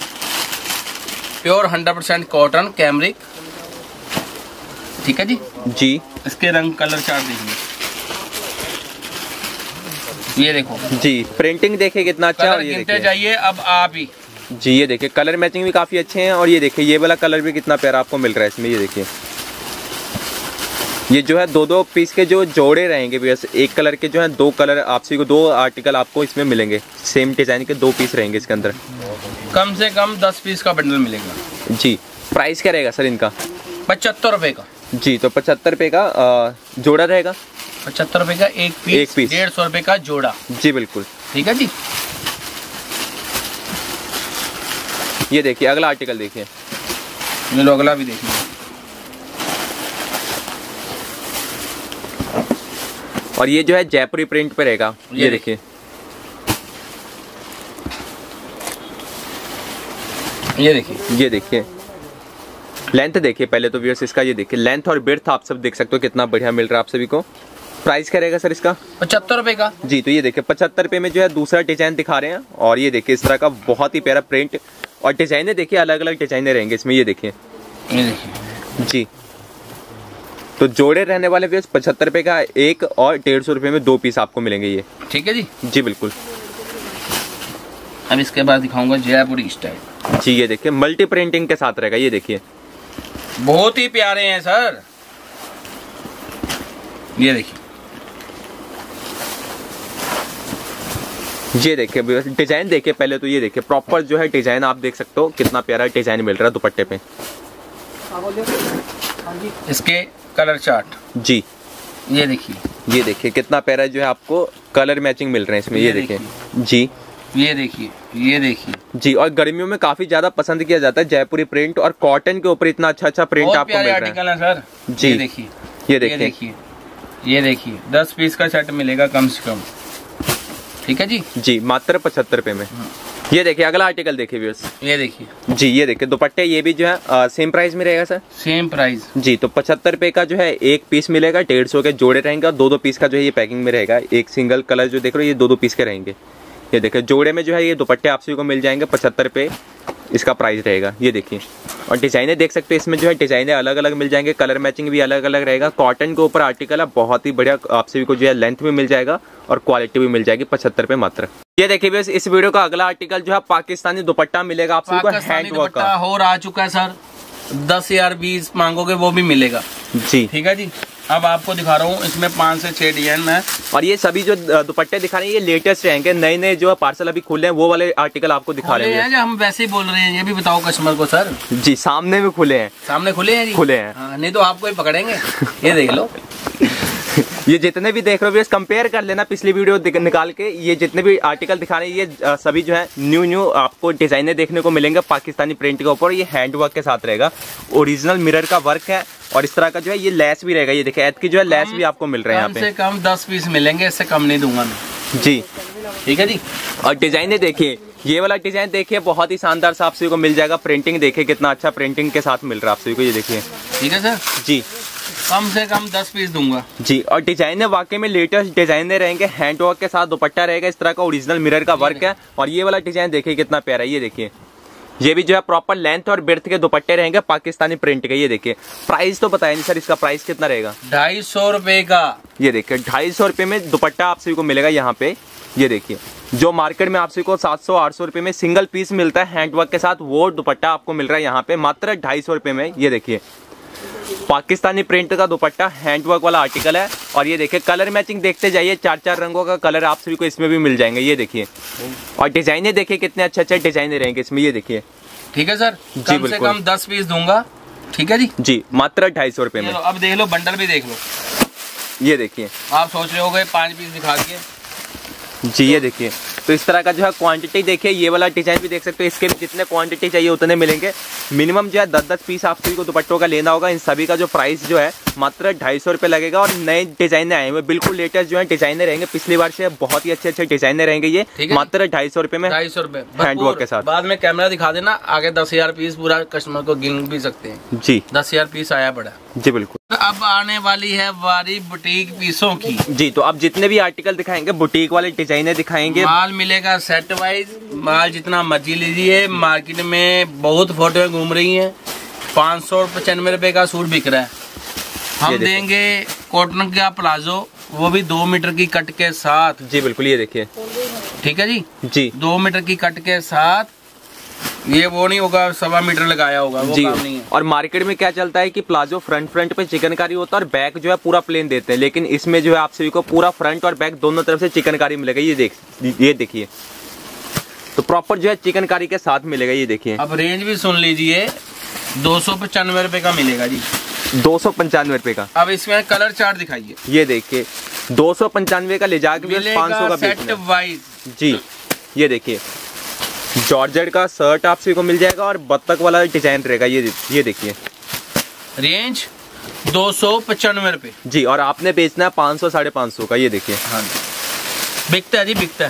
Pure hundred percent cotton cambric, ठीक है जी। जी, इसके रंग कलर चार्ट देखिए, ये देखो जी, प्रिंटिंग देखिए कितना अच्छा है। ये देखिए चाहिए अब आप ही। जी, ये देखिए कलर मैचिंग भी काफी अच्छे हैं और ये देखिए ये वाला कलर भी कितना प्यारा आपको मिल रहा है इसमें। ये देखिए ये जो है दो दो पीस के जो जोड़े रहेंगे भैया, एक कलर के जो है दो कलर आप सभी को दो आर्टिकल आपको इसमें मिलेंगे। सेम डिजाइन के दो पीस रहेंगे इसके अंदर। कम से कम दस पीस का बंडल मिलेगा। जी, प्राइस क्या रहेगा सर इनका? पचहत्तर रुपए का। जी, तो पचहत्तर रुपए का जोड़ा रहेगा। पचहत्तर रुपए का एक पीस, एक पीस डेढ़ सौ रुपए का जोड़ा। जी बिल्कुल, ठीक है जी। ये देखिए अगला आर्टिकल देखिए, ये लो अगला भी देखिए। और ये जो है जयपुरी प्रिंट पे रहेगा। ये, ये देखिए ये देखिए ये देखिए लेंथ देखिए पहले तो व्यूअर्स इसका। ये देखिए लेंथ और बिर्थ आप सब देख सकते हो कितना बढ़िया मिल रहा है आप सभी को। प्राइस क्या रहेगा सर इसका? पचहत्तर रुपए का। जी, तो ये देखिए पचहत्तर रुपए में जो है दूसरा डिजाइन दिखा रहे हैं और ये देखिए इस तरह का बहुत ही प्यारा प्रिंट और डिजाइने देखिए अलग अलग डिजाइने रहेंगे इसमें। ये देखिए ये देखिए जी, तो जोड़े रहने वाले व्यूअर्स पचहत्तर रुपए का एक और डेढ़ सौ रुपए में दो पीस आपको मिलेंगे ये। ठीक है जी। जी बिल्कुल। अब इसके बाद दिखाऊंगा जयपुरी स्टाइल। जी, ये देखिए मल्टी प्रिंटिंग के साथ रहेगा। ये देखिए बहुत ही प्यारे हैं सर। ये देखिए ये देखिए डिजाइन देखिए पहले तो। ये देखिए प्रॉपर जो है डिजाइन आप देख सकते हो कितना प्यारा डिजाइन मिल रहा है दुपट्टे पे। इसके कलर चार्ट। जी, ये देखिए ये देखिए कितना प्यारा जो है आपको कलर मैचिंग मिल रहे हैं इसमें। ये, ये देखिए जी, ये देखिए ये देखिए जी, और गर्मियों में काफी ज्यादा पसंद किया जाता है जयपुरी प्रिंट और कॉटन के ऊपर इतना अच्छा अच्छा प्रिंट आपको मिल रहा है। है सर। जी, ये देखिए ये देखिए ये देखिए दस पीस का सेट मिलेगा कम से कम। ठीक है जी। जी, मात्र पचहत्तर रुपए में। ये देखिए अगला आर्टिकल देखिए व्यूअर्स। ये देखिए जी, ये देखिए दुपट्टे ये भी जो है आ, सेम प्राइस में रहेगा सर। Same price. जी, तो पचहत्तर रुपए का जो है एक पीस मिलेगा, डेढ़ सौ के जोड़े रहेंगे और दो दो पीस का जो है ये पैकिंग में रहेगा। एक सिंगल कलर जो देख रहे हो ये दो दो पीस के रहेंगे। ये देखिए जोड़े में जो है ये दुपट्टे आप सभी को मिल जाएंगे पचहत्तर रुपए इसका प्राइस रहेगा। ये देखिए और डिजाइने देख सकते हो इसमें जो है डिजाइने अलग अलग मिल जाएंगे, कलर मैचिंग भी अलग अलग रहेगा। कॉटन के ऊपर आर्टिकल है, बहुत ही बढ़िया आप सभी को जो है लेंथ भी मिल जाएगा और क्वालिटी भी मिल जाएगी पचहत्तर रुपए मात्र। ये देखिए बस इस वीडियो का अगला आर्टिकल जो है पाकिस्तानी दुपट्टा मिलेगा आप सभी को हैंड वर्क का। और आ चुका है सर, दस हजार बीस मांगोगे वो भी मिलेगा। जी, ठीक है जी। अब आपको दिखा रहा हूँ इसमें पांच से छह डिजाइन में, और ये सभी जो दुपट्टे दिखा रहे हैं ये लेटेस्ट रहेंगे, नए नए जो पार्सल अभी खुले हैं वो वाले आर्टिकल आपको दिखा रहे हैं। हम वैसे ही बोल रहे हैं, ये भी बताओ कस्टमर को सर। जी, सामने में खुले हैं। सामने खुले हैं जी। खुले हैं। हाँ, नहीं तो आपको ही पकड़ेंगे। ये देख लो। ये जितने भी देख रहे हो कंपेयर कर लेना पिछली वीडियो निकाल के। ये जितने भी आर्टिकल दिखा रहे हैं ये सभी जो है न्यू न्यू आपको डिजाइने देखने को मिलेंगे पाकिस्तानी प्रिंट के ऊपर। ये हैंड वर्क के साथ रहेगा, ओरिजिनल मिरर का वर्क है और इस तरह का जो है ये लेस भी रहेगा। ये देखिए ऐड की जो है लेस भी आपको मिल रहे हैं यहाँ पे। कम से कम दस पीस मिलेंगे, इससे कम नहीं दूंगा मैं। जी, ठीक है जी। और डिजाइने देखिए, ये वाला डिजाइन देखिए बहुत ही शानदार सा आप सभी को मिल जाएगा। प्रिंटिंग देखिए कितना अच्छा प्रिंटिंग के साथ मिल रहा है आप सभी को। ये देखिए। ठीक है सर। जी, कम से कम दस पीस दूंगा। जी, और डिजाइन वाकई में लेटेस्ट डिजाइन रहेंगे, हैंड वर्क के साथ दुपट्टा रहेगा, इस तरह का ओरिजिनल मिरर का वर्क है। और ये वाला डिजाइन देखिए कितना प्यारा है। ये देखिए ये भी जो है प्रॉपर लेंथ और बिर्थ के दुपट्टे रहेंगे पाकिस्तानी प्रिंट के। ये देखिए प्राइस तो बताया नहीं सर, इसका प्राइस कितना रहेगा? ढाई सौ रुपए का। ये देखिए ढाई सौ रुपए में दुपट्टा आप सभी को मिलेगा यहाँ पे। ये देखिए जो मार्केट में आप सभी को सात सौ आठ सौ रुपए में सिंगल पीस मिलता है हैंड वर्क के साथ, वो दुपट्टा आपको मिल रहा है यहाँ पे मात्र ढाई सौ रुपए में। ये देखिए पाकिस्तानी प्रिंट का दुपट्टा हैंड वर्क वाला आर्टिकल है। और ये देखिए कलर मैचिंग देखते जाइए, चार चार रंगों का कलर आप सभी को इसमें भी मिल जाएंगे। ये देखिए और डिजाइने देखिए कितने अच्छे अच्छे डिजाइने रहेंगे इसमें। ये देखिए। ठीक है सर। कम से कम दस पीस दूंगा। ठीक है जी। जी, मात्र ढाई सौ रुपए में। अब देख लो बंडल भी देख लो। ये देखिए आप सोच रहे होगे पांच पीस दिखा दिए। जी, ये देखिए तो इस तरह का जो है क्वांटिटी देखिए। ये वाला डिजाइन भी देख सकते हो, इसके भी जितने क्वांटिटी चाहिए उतने मिलेंगे। मिनिमम जो है दस दस पीस आप सभी को दुपट्टों का लेना होगा। इन सभी का जो प्राइस जो है मात्र ढाई सौ रुपए लगेगा। और नए डिजाइन आए हुए बिल्कुल लेटेस्ट जो है डिजाइन रहेंगे, पिछली बार से बहुत ही अच्छे अच्छे डिजाइन रहेंगे ये, मात्र ढाई सौ रुपए में, ढाई सौ रुपए हैंडवर्क के साथ। बाद में कैमरा दिखा देना, आगे दस हजार पीस पूरा कस्टमर को गिन भी सकते हैं जी, दस हजार पीस आया पड़ा जी बिल्कुल। अब आने वाली है वारी बुटीक पीसों की जी, तो अब जितने भी आर्टिकल दिखाएंगे बुटीक वाले डिजाइने दिखाएंगे। माल मिलेगा सेट वाइज, माल जितना मर्जी लीजिए। मार्केट में बहुत फोटो घूम रही हैं, पाँच सौ पचानवे रुपए का सूट बिक रहा है, हम देंगे कॉटन का प्लाजो, वो भी दो मीटर की कट के साथ। जी बिल्कुल, ये देखिए, ठीक है जी जी, दो मीटर की कट के साथ। ये वो नहीं होगा सवा मीटर लगाया होगा, वो काम नहीं है। और मार्केट में क्या चलता है कि प्लाजो फ्रंट फ्रंट पे चिकनकारी होता है और बैक जो है पूरा प्लेन देते हैं, लेकिन इसमें जो है आप सभी को पूरा फ्रंट और बैक दोनों तरफ से चिकनकारी मिलेगा। ये देख ये देखिए, तो प्रॉपर जो है चिकनकारी के साथ मिलेगा। ये देखिए, अब रेंज भी सुन लीजिए, दो सौ पचानवे रुपए का मिलेगा जी, दो सौ पंचानवे रुपए का। अब इसमें कलर चार्ट दिखाइए, ये देखिए, दो सौ पंचानवे का ले जाके पाँच सौ का सेट वाइज। जी, ये देखिए, जॉर्जेट का शर्ट आप सभी को मिल जाएगा और बत्तख वाला डिजाइन रहेगा। ये ये देखिए, रेंज दो सौ पचानवे रुपए जी, और आपने बेचना है पाँच सौ साढ़े पाँच सौ का। ये देखिए, हाँ बिकता है जी, बिकता है।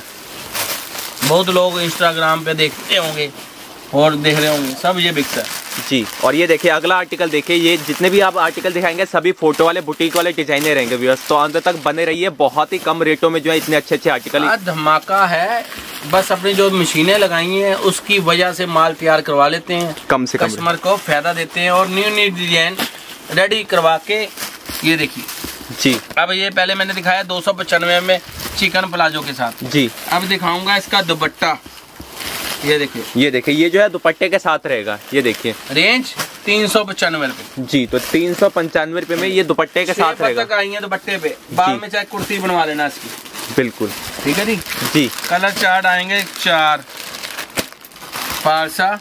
बहुत लोग इंस्टाग्राम पे देखते होंगे और देख रहे होंगे, सब ये बिकता है जी। और ये देखिए अगला आर्टिकल देखिए, ये जितने भी आप आर्टिकल दिखाएंगे सभी फोटो वाले बुटीक वाले डिजाइने रहेंगे व्यूअर्स, तो अंत तक बने रहिए। बहुत ही कम रेटों में जो है इतने अच्छे अच्छे आर्टिकल, धमाका है। बस अपनी जो मशीनें लगाई हैं उसकी वजह से माल तैयार करवा लेते हैं, कम से कम कस्टमर को फायदा देते हैं और न्यू न्यू डिजाइन रेडी करवा के। ये देखिए जी, अब ये पहले मैंने दिखाया दो सौ पचानवे में चिकन प्लाजो के साथ जी, अब दिखाऊंगा इसका दुपट्टा। ये देखिए, ये देखिए, ये जो है दुपट्टे के साथ रहेगा। ये देखिए, रेंज तीन सौ पचानवे रुपए जी, तो तीन सौ पंचानवे रुपए में ये दुपट्टे के साथ रहेगा। तक आई है दुपट्टे पे, बाद में चाहे कुर्ती बनवा लेना इसकी, बिल्कुल ठीक है जी जी। कलर चार्ट आएंगे चार, फारसा,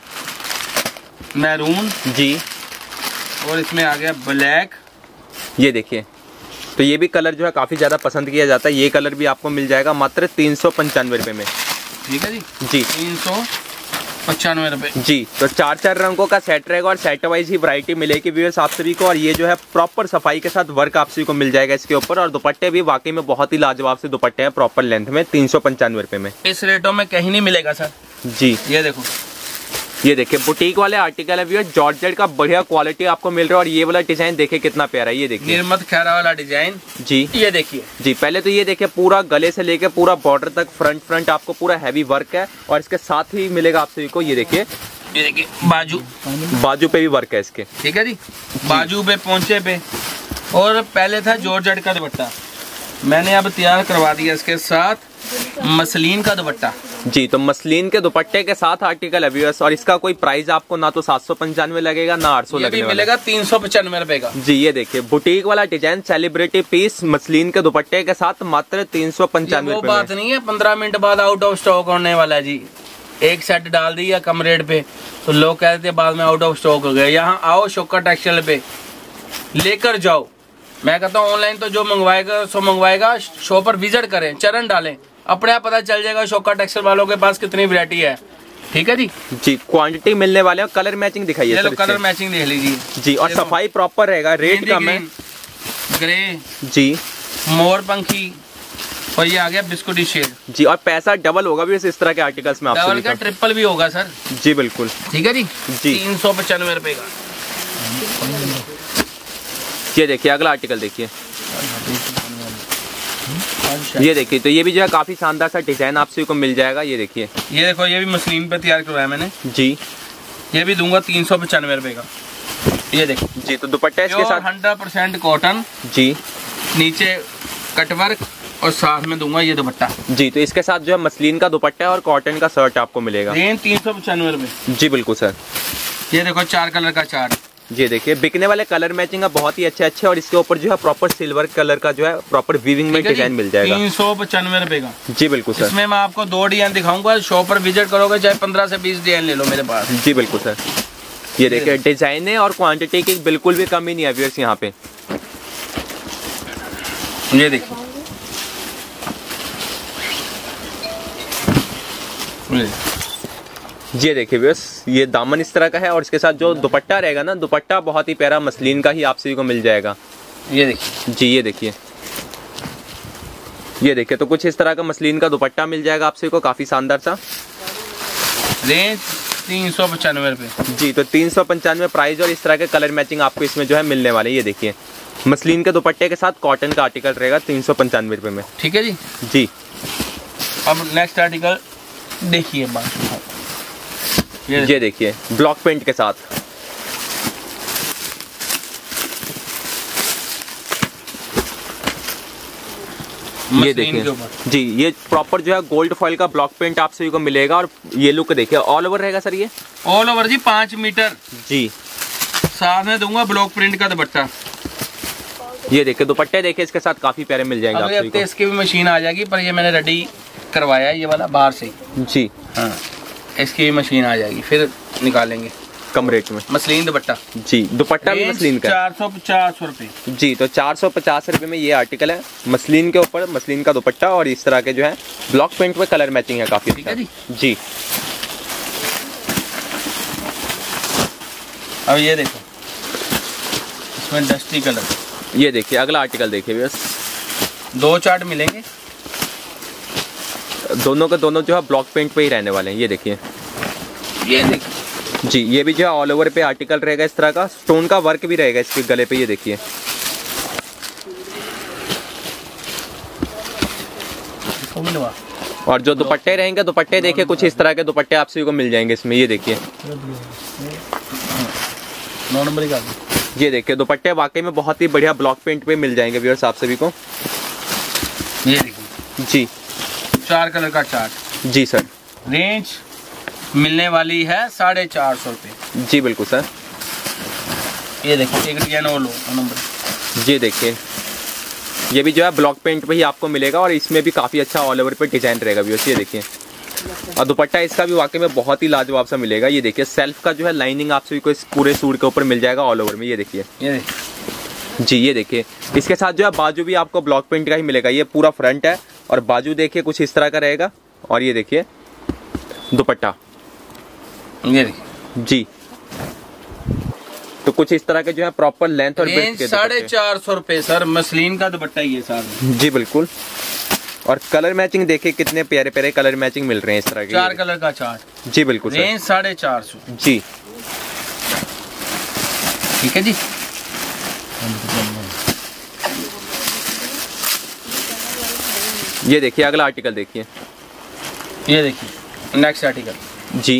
मैरून जी, और इसमें आ गया ब्लैक। ये देखिए, तो ये भी कलर जो है काफी ज्यादा पसंद किया जाता है। ये कलर भी आपको मिल जाएगा मात्र तीन सौ पंचानवे रुपए में, ठीक है जी जी, तीन सौ पचानवे रुपए जी। तो चार चार रंगों का सेट रहेगा और सेट वाइज ही वैरायटी मिलेगी व्यूअर्स आप सभी को। और ये जो है प्रॉपर सफाई के साथ वर्क आप सभी को मिल जाएगा इसके ऊपर। और दुपट्टे भी वाकई में बहुत ही लाजवाब से दुपट्टे हैं, प्रॉपर लेंथ में, तीन सौ पंचानवे रुपए में। इस रेटों में कहीं नहीं मिलेगा सर जी। ये देखो, ये देखिए बुटीक वाले आर्टिकल है व्यूअर्स, जॉर्जेट का बढ़िया क्वालिटी आपको मिल रहा है। और ये वाला डिजाइन देखिए कितना प्यारा है, ये देखिए निर्मत खैरा वाला डिजाइन जी। ये देखिए जी, पहले तो ये देखिए पूरा गले से लेके पूरा बॉर्डर तक फ्रंट फ्रंट आपको पूरा हैवी वर्क है। और इसके साथ ही मिलेगा आप सभी को, ये देखिए, ये देखिए बाजू, बाजू पे भी वर्क है इसके, ठीक है जी, बाजू पे पहुंचे पे। और पहले था जॉर्जेट का दुपट्टा, मैंने अब तैयार करवा दिया इसके साथ मसलिन का दुपट्टा जी। तो मसलिन के दुपट्टे के साथ आर्टिकल है व्यूअर्स। और इसका कोई प्राइस आपको ना तो सात सौ पंचानवे लगेगा ना आठ सौ लगने वाला, मिलेगा तीन सौ पचानवे रुपए का जी। ये देखिए बुटीक वाला डिजाइन सेलिब्रिटी पीस मसलिन के दुपट्टे के साथ मात्र तीन सौ पंचानवे। वो बात नहीं है पंद्रह मिनट बाद आउट ऑफ स्टॉक होने वाला है जी। एक सेट डाल दिया कम रेट पे तो लोग कहते हैं बाद में आउट ऑफ स्टॉक हो गए। यहाँ आओ शोका टेक्सटाइल पे लेकर जाओ। मैं कहता हूँ ऑनलाइन तो जो मंगवाएगा सो मंगवाएगा, शो पर विजिट करें, चरण डालें, अपने आप पता चल जाएगा शोका टेक्सटाइल वालों के पास कितनी वैरायटी है, ठीक है जी जी। क्वांटिटी मिलने वाले हैं। कलर मैचिंग दिखाइए सर, कलर मैचिंग देख लीजिए जी। और सफाई प्रॉपर रहेगा, रेट कम है ग्रे जी, मोर पंखी, और ये आ गया बिस्कुटी शेड जी। और पैसा डबल होगा भी इस तरह के आर्टिकल्स में, डबल का ट्रिपल भी होगा सर जी, बिल्कुल, ठीक है जी जी। तीन सौ पचानवे रुपए का। ये देखिए अगला आर्टिकल देखिए, ये देखिए, तो ये भी जो है काफी शानदार सा डिजाइन आप सभी को मिल जाएगा। ये देखिए, ये देखो, ये भी मसलिन पे तैयार करवाया मैंने जी। ये भी दूंगा तीन सौ पचानवे रुपए का। ये देखो जी, तो दुपट्टा इसके साथ हंड्रेड परसेंट कॉटन जी, नीचे कटवर्क और साथ में दूंगा ये दुपट्टा जी। तो इसके साथ जो है मसलिन का दुपट्टा और कॉटन का शर्ट आपको मिलेगा, रेंज तीन सौ पचानवे रुपए जी, बिल्कुल सर। ये देखो चार कलर का चार्ट, ये देखिए बिकने वाले कलर मैचिंग है बहुत ही अच्छे अच्छे। और इसके ऊपर जो है प्रॉपर सिल्वर कलर का जो है प्रॉपर वीविंग में डिजाइन मिल जाएगा, तीन सौ पचानवे रुपए का जी, बिल्कुल सर। इसमें मैं आपको दो डिजाइन दिखाऊंगा, शॉप पर विजिट करोगे चाहे पंद्रह से बीस डिजाइन ले लो मेरे पास, जी बिल्कुल सर। ये देखिए डिजाइन है और क्वांटिटी की बिल्कुल भी कमी नहीं है व्यूअर्स यहाँ पे। ये देखिए, ये देखिए व्यूअर्स, ये दामन इस तरह का है और इसके साथ जो दुपट्टा रहेगा ना, दुपट्टा बहुत ही प्यारा मसलिन का ही आप सभी को मिल जाएगा। ये देखिए जी, ये देखिए, ये देखिए। तो कुछ इस तरह का मसलिन का दुपट्टा मिल जाएगा आपसे को, काफी शानदार सा। रेंज तीन सौ पचानवे रुपये जी। तो तीन सौ पंचानवे प्राइस और इस तरह के कलर मैचिंग आपको इसमें जो है मिलने वाले। ये देखिए, मसलिन के दुपट्टे के साथ कॉटन का आर्टिकल रहेगा तीन सौ पंचानवे रुपये में। ठीक है जी। जी। अब नेक्स्ट आर्टिकल देखिए, ये, ये देखिए ब्लॉक प्रिंट के साथ। ये देखिए जी, ये प्रॉपर जो है गोल्ड फॉइल का ब्लॉक प्रिंट आप सभी को मिलेगा। और ये लुक देखिए, ऑल ओवर रहेगा सर, ये ऑल ओवर जी पाँच मीटर जी। साथ में दूंगा ब्लॉक प्रिंट का दुपट्टा। ये देखिए दुपट्टे देखिए इसके साथ काफी प्यारे मिल जाएंगे आप सभी। इसकी भी मशीन आ जाएगी, पर ये मैंने रेडी करवाया है ये वाला बाहर से जी। हाँ, इसकी भी मशीन आ जाएगी, फिर निकालेंगे कम रेट में। मसलिन दुपट्टा जी, दुपट्टा भी मसलिन का चार सौ पचास रुपए जी। तो चार सौ पचास रुपए में ये आर्टिकल है, मसलिन के ऊपर मसलिन का दुपट्टा और इस तरह के जो है ब्लॉक प्रिंट में कलर मैचिंग है काफी। ठीक है जी। जी। अब ये देखो, इसमें डस्टी कलर। ये देखिए अगला आर्टिकल देखिए, बस दो चार्ट मिलेंगे, दोनों के दोनों जो है ब्लॉक प्रिंट पे ही रहने वाले हैं। ये देखिए, ये देखिए जी, ये भी जो है ऑल ओवर पे आर्टिकल रहेगा इस तरह का, स्टोन का वर्क भी रहेगा इसके गले पे। ये देखिए, और जो दुपट्टे रहेंगे, दुपट्टे देखिए कुछ इस तरह के दुपट्टे आप सभी को मिल जाएंगे इसमें। ये देखिए, नौ नंबर का। ये देखिए दुपट्टे वाकई में बहुत ही बढ़िया ब्लॉक प्रिंट पे मिल जाएंगे व्यूअर्स आप सभी को। ये देखिए जी, चार कलर का चार्ट। जी सर। रेंज मिलने वाली है साढ़े चार सौ रुपये। जी बिल्कुल सर। ये देखिए एक डिजाइन और लो नंबर। ये देखिए, ये भी जो है ब्लॉक प्रिंट पे ही आपको मिलेगा और इसमें भी काफ़ी अच्छा ऑल ओवर पे डिजाइन रहेगा व्यूअर्स। ये देखिए, और दुपट्टा इसका भी वाकई में बहुत ही लाजवाब सा मिलेगा। ये देखिए सेल्फ का जो है लाइनिंग आप सभी को इस पूरे सूट के ऊपर मिल जाएगा ऑल ओवर में। ये देखिए, ये देखिए जी, ये देखिए इसके साथ जो है बाजू भी आपको ब्लॉक प्रिंट का ही मिलेगा। ये पूरा फ्रंट है और बाजू देखिए कुछ इस तरह का रहेगा। और ये देखिए दुपट्टा, ये देखिए जी। तो कुछ इस तरह के जो है प्रॉपर लेंथ और ब्रेथ के साढ़े चार सौ रुपए सर, मसलिन का दुपट्टा ये साथ। जी बिल्कुल। और कलर मैचिंग देखिए कितने प्यारे प्यारे कलर मैचिंग मिल रहे हैं इस तरह के। चार कलर का चार्ट। जी बिल्कुल सर। रेंज साढ़े चार सौ। जी, ठीक है जी। ये देखिए अगला आर्टिकल देखिए। ये देखिए नेक्स्ट आर्टिकल जी,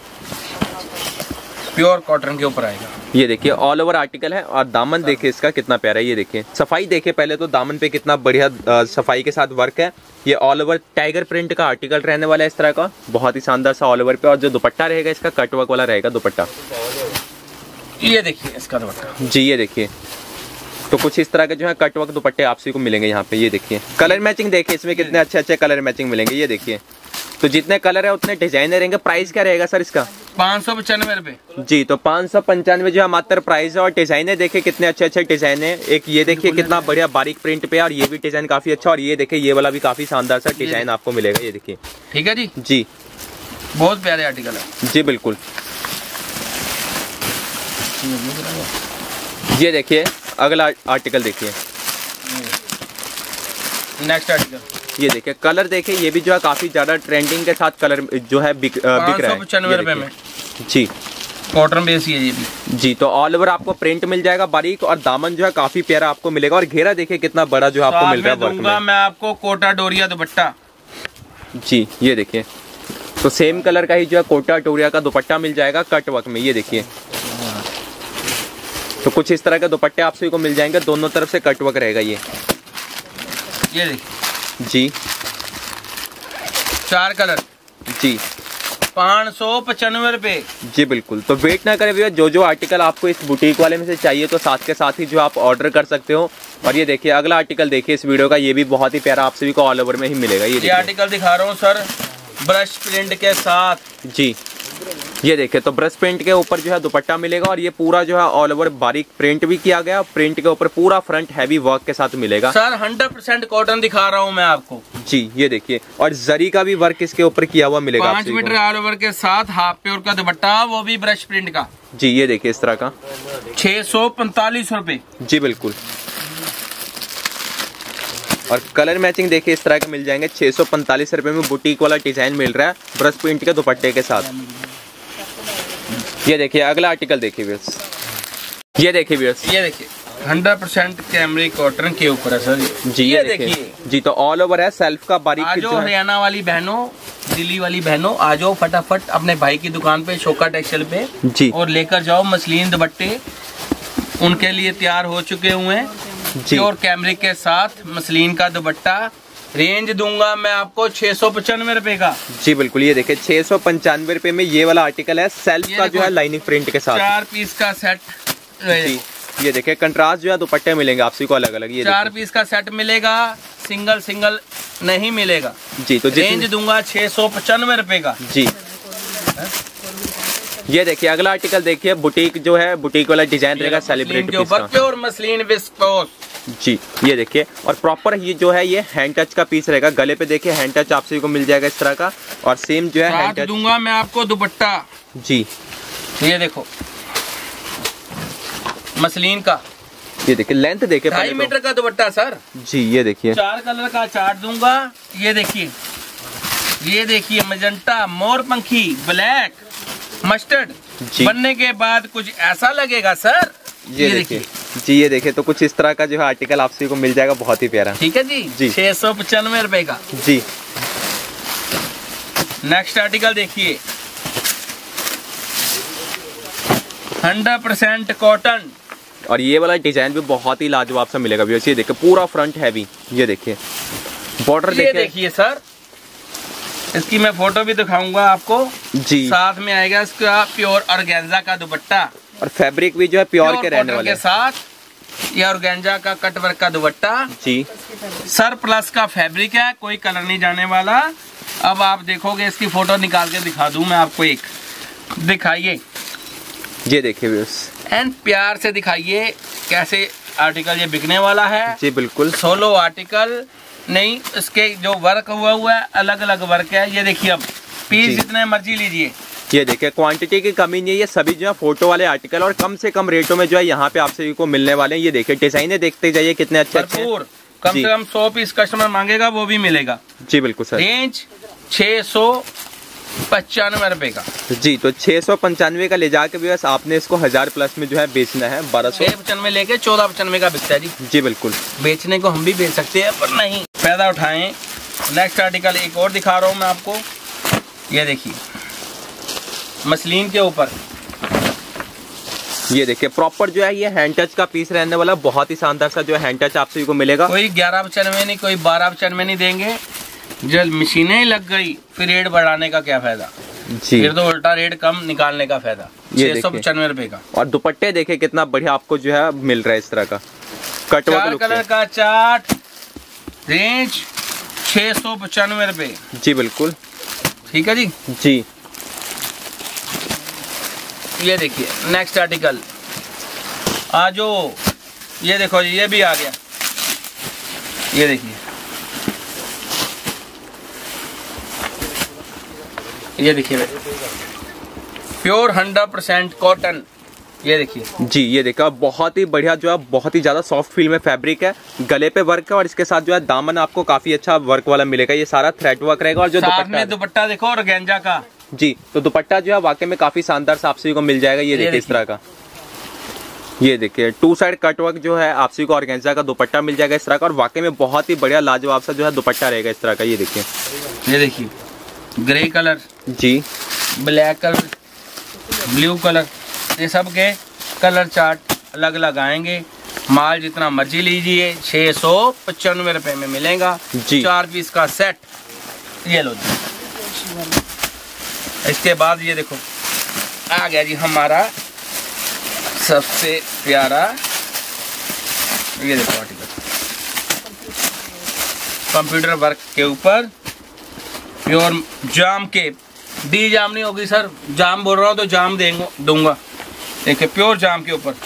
प्योर कॉटन के ऊपर आएगा। ये देखिए ऑल ओवर आर्टिकल है और दामन देखिए इसका कितना प्यारा है। ये देखिए सफाई देखिए पहले तो, दामन पे कितना बढ़िया सफाई के साथ वर्क है। ये ऑल ओवर टाइगर प्रिंट का आर्टिकल रहने वाला है इस तरह का, बहुत ही शानदार सा ऑल ओवर पे। और जो दुपट्टा रहेगा इसका कटवर्क वाला रहेगा दुपट्टा। ये देखिए इसका दुपट्टा जी, ये देखिए। तो कुछ इस तरह के जो है कटवर्क दुपट्टे आप सभी को मिलेंगे यहाँ पे। ये देखिए कलर मैचिंग देखिए इसमें कितने अच्छे अच्छे कलर मैचिंग मिलेंगे। ये देखिए, तो जितने कलर है उतने डिजाइन रहेंगे। प्राइस क्या रहेगा सर इसका? पाँच सौ पचानवे रुपए। जी, तो पाँच सौ पंचानवे जो है मात्र प्राइस है। और डिजाइने देखिए कितने अच्छे अच्छे डिजाइन है। एक ये देखिए कितना बढ़िया बारीक प्रिंट पे, और ये भी डिजाइन काफी अच्छा। और ये देखिए ये वाला भी काफी शानदार सा डिजाइन आपको मिलेगा। ये देखिए, ठीक है जी। जी, बहुत प्यारे आर्टिकल है। जी बिल्कुल। ये देखिए अगला आर्टिकल देखिए। नेक्स्ट आर्टिकल ये देखिए, कलर देखिए ये भी जो है काफी ज्यादा ट्रेंडिंग के साथ कलर जो है बिक, बिक रहा है पचानवे रुपए में। जी, कॉटन बेस ही है ये भी। जी, तो ऑल ओवर आपको प्रिंट मिल जाएगा बारीक, और दामन जो है काफी प्यारा आपको मिलेगा। और घेरा देखिए कितना बड़ा जो आपको मिल रहा है वर्क में। मैं आपको कोटा डोरिया दुपट्टा। जी, ये देखिए, तो सेम कलर का ही जो है कोटा डोरिया का दुपट्टा मिल जाएगा कट वर्क में। ये देखिए, तो कुछ इस तरह के दुपट्टे आप सभी को मिल जाएंगे, दोनों तरफ से कट वर्क रहेगा। ये ये देखिए जी, चार कलर। जी, पाँच सौ पचानवे रुपए। जी बिल्कुल। तो वेट ना करें भैया, जो जो आर्टिकल आपको इस बुटीक वाले में से चाहिए तो साथ के साथ ही जो आप ऑर्डर कर सकते हो। और ये देखिए अगला आर्टिकल देखिए इस वीडियो का, ये भी बहुत ही प्यारा आप सभी को ऑल ओवर में ही मिलेगा। ये, ये आर्टिकल दिखा रहा हूँ सर, ब्रश प्रिंट के साथ। जी, ये देखिए, तो ब्रश प्रिंट के ऊपर जो है दुपट्टा मिलेगा। और ये पूरा जो है ऑल ओवर बारीक प्रिंट भी किया गया। प्रिंट के ऊपर पूरा फ्रंट हैवी वर्क के साथ मिलेगा सर। हंड्रेड परसेंट कॉटन दिखा रहा हूँ मैं आपको। जी, ये देखिए, और जरी का भी वर्क इसके ऊपर किया हुआ मिलेगा। पाँच मीटर ऑल ओवर के साथ हाफ प्योर का दुपट्टा, वो भी ब्रश प्रिंट का। जी, ये देखिए इस तरह का छह सौ पैंतालीस रुपए। जी बिल्कुल। और कलर मैचिंग देखिए इस तरह के मिल जाएंगे। छह सौ पैंतालीस रुपए में बुटीक वाला डिजाइन मिल रहा है ब्रश प्रिंट के दुपट्टे के साथ। ये देखिए अगला आर्टिकल देखिए व्यूअर्स, ये देखिए व्यूअर्स, ये देखिए हंड्रेड परसेंट कैमरिक कॉटन के ऊपर है सर जी। ये देखिए जी, तो ऑल ओवर है सेल्फ का बारीक। आज हरियाणा वाली बहनों, दिल्ली वाली बहनों, आ जाओ फटाफट अपने भाई की दुकान पे शोका टेक्सटाइल पे जी, और लेकर जाओ मसलिन दुपट्टे। उनके लिए तैयार हो चुके हुए हैं प्योर कैमरिक के साथ मसलिन का दुपट्टा। रेंज दूंगा मैं आपको छह सौ पचानवे रुपए का जी बिल्कुल। ये देखिए छह सौ पंचानवे रुपए में ये वाला आर्टिकल है सेल्फ का जो है लाइनिंग प्रिंट के साथ। चार पीस का सेट जी। ये देखिए कंट्रास्ट जो है दुपट्टे मिलेंगे आपसी को अलग अलग। ये चार पीस का सेट मिलेगा, सिंगल सिंगल नहीं मिलेगा जी। तो रेंज दूंगा छह सौ पचानवे रुपए का जी। ये देखिए अगला आर्टिकल देखिए, बुटीक जो है बुटीक वाला डिजाइन रहेगा सेलिब्रिटी के ऊपर प्योर मसलिन विस्कोस जी। ये देखिए और प्रॉपर ये जो है ये हैंड टच का पीस रहेगा। गले पे देखिए हैंड टच आप सभी को मिल जाएगा इस तरह का, और सेम जो है हैंड टच दूंगा मैं आपको दुपट्टा जी। ये देखो मसलिन का, ये देखिए लेंथ देखिए ढाई मीटर का दुपट्टा सर जी। ये देखिए चार कलर का चार्ट दूंगा। ये देखिए, ये देखिए मजेंटा, मोरपंखी, ब्लैक, मस्टर्ड बनने के बाद कुछ ऐसा लगेगा सर। ये, ये देखिए जी। ये देखिए तो कुछ इस तरह का जो है आर्टिकल आप सभी को मिल जाएगा, बहुत ही प्यारा। ठीक है जी, जी। छह सौ पचानवे रुपए का जी। नेक्स्ट आर्टिकल देखिए, हंड्रेड परसेंट कॉटन, और ये वाला डिजाइन भी बहुत ही लाजवाब सा मिलेगा भैया। ये देखिए पूरा फ्रंट हैवी। ये देखिए बॉर्डर देखिए, देखिए सर इसकी मैं फोटो भी दिखाऊंगा आपको जी। साथ में आएगा इसका प्योर ऑर्गेन्जा का दुपट्टा, और फैब्रिक भी जो है प्योर के रहने वाले के साथ। ये ऑर्गेन्जा का कट वर्क का दुपट्टा जी। सर प्लस का फैब्रिक है, कोई कलर नहीं जाने वाला। अब आप देखोगे, इसकी फोटो निकाल के दिखा दूं मैं आपको, एक दिखाइए। ये देखिए एंड प्यार से दिखाइए कैसे आर्टिकल ये बिकने वाला है जी। बिल्कुल सोलो आर्टिकल नहीं, इसके जो वर्क हुआ हुआ है अलग अलग वर्क है। ये देखिए अब पीस जितने मर्जी लीजिए। ये देखिए क्वांटिटी की कमी नहीं है, ये सभी जो है फोटो वाले आर्टिकल और कम से कम रेटों में जो है यहाँ पे आप सभी को मिलने वाले हैं। ये देखिए डिजाइने देखते जाइए कितने अच्छे अच्छे। कम से कम सौ पीस कस्टमर मांगेगा वो भी मिलेगा जी। बिल्कुल सर। रेंज छह सौ पचानवे रुपए का जी। तो छह सौ पंचानवे का ले जाके भी बस आपने इसको हजार प्लस में जो है बेचना है। बारह सौ पचानवे लेके चौदह पचानवे का बिकता है जी। जी बिल्कुल। बेचने को हम भी बेच सकते हैं पर नहीं फायदा उठाएं। नेक्स्ट आर्टिकल एक और दिखा रहा हूँ मैं आपको। ये देखिए मसलिन के ऊपर, ये देखिए प्रॉपर जो है ये हैंड टच का पीस रहने वाला, बहुत ही शानदार सा जो है हैंड टच आप सभी को मिलेगा। कोई ग्यारह पचानवे नहीं, कोई बारह पचानवे नहीं देंगे। जब मशीनें ही लग गई फिर रेट बढ़ाने का क्या फायदा जी। फिर तो उल्टा रेट कम निकालने का फायदा। छह सौ पचानवे रुपए का। और दुपट्टे देखिए कितना बढ़िया आपको जो है मिल रहा है इस तरह का चार कलर का चार्ट, रेंज छह सौ पचानवे रुपए जी। बिल्कुल ठीक है जी जी। ये देखिए नेक्स्ट आर्टिकल आजो, ये देखो ये भी आ गया। ये देखिए, ये देखिए प्योर हंड्रेड परसेंट कॉटन। ये देखिए जी। ये देखा बहुत ही बढ़िया जो है, बहुत ही ज्यादा सॉफ्ट फील में फैब्रिक है। गले पे वर्क है और इसके साथ जो है दामन आपको काफी अच्छा वर्क वाला मिलेगा। ये सारा थ्रेड वर्क रहेगा। और जो दुपट्टा दुपट्टा देखो ऑर्गेन्जा का जी, तो दुपट्टा जो है वाकई में काफी शानदार आप सभी को मिल जाएगा। ये देखिए इस तरह का, ये देखिए टू साइड कटवर्क जो है आप सभी को ऑर्गेन्जा का दुपट्टा मिल जाएगा इस तरह का, और वाकई में बहुत ही बढ़िया लाजवाब सा जो है दुपट्टा रहेगा इस तरह का। ये देखिए, ये देखिए ग्रे कलर जी, ब्लैक कलर, ब्लू कलर, ये सब के कलर चार्ट अलग अलग आएंगे। माल जितना मर्जी लीजिए, छह सौ पचानवे रुपए में मिलेगा जी। चार पीस का सेट। ये लो जी। इसके बाद ये देखो आ गया जी हमारा सबसे प्यारा, ये देखो आर्टिकल कंप्यूटर वर्क के ऊपर प्योर जाम के, डी जाम नहीं होगी सर, जाम बोल रहा हूँ तो जाम देंगे दूंगा। देखिए प्योर जाम के ऊपर,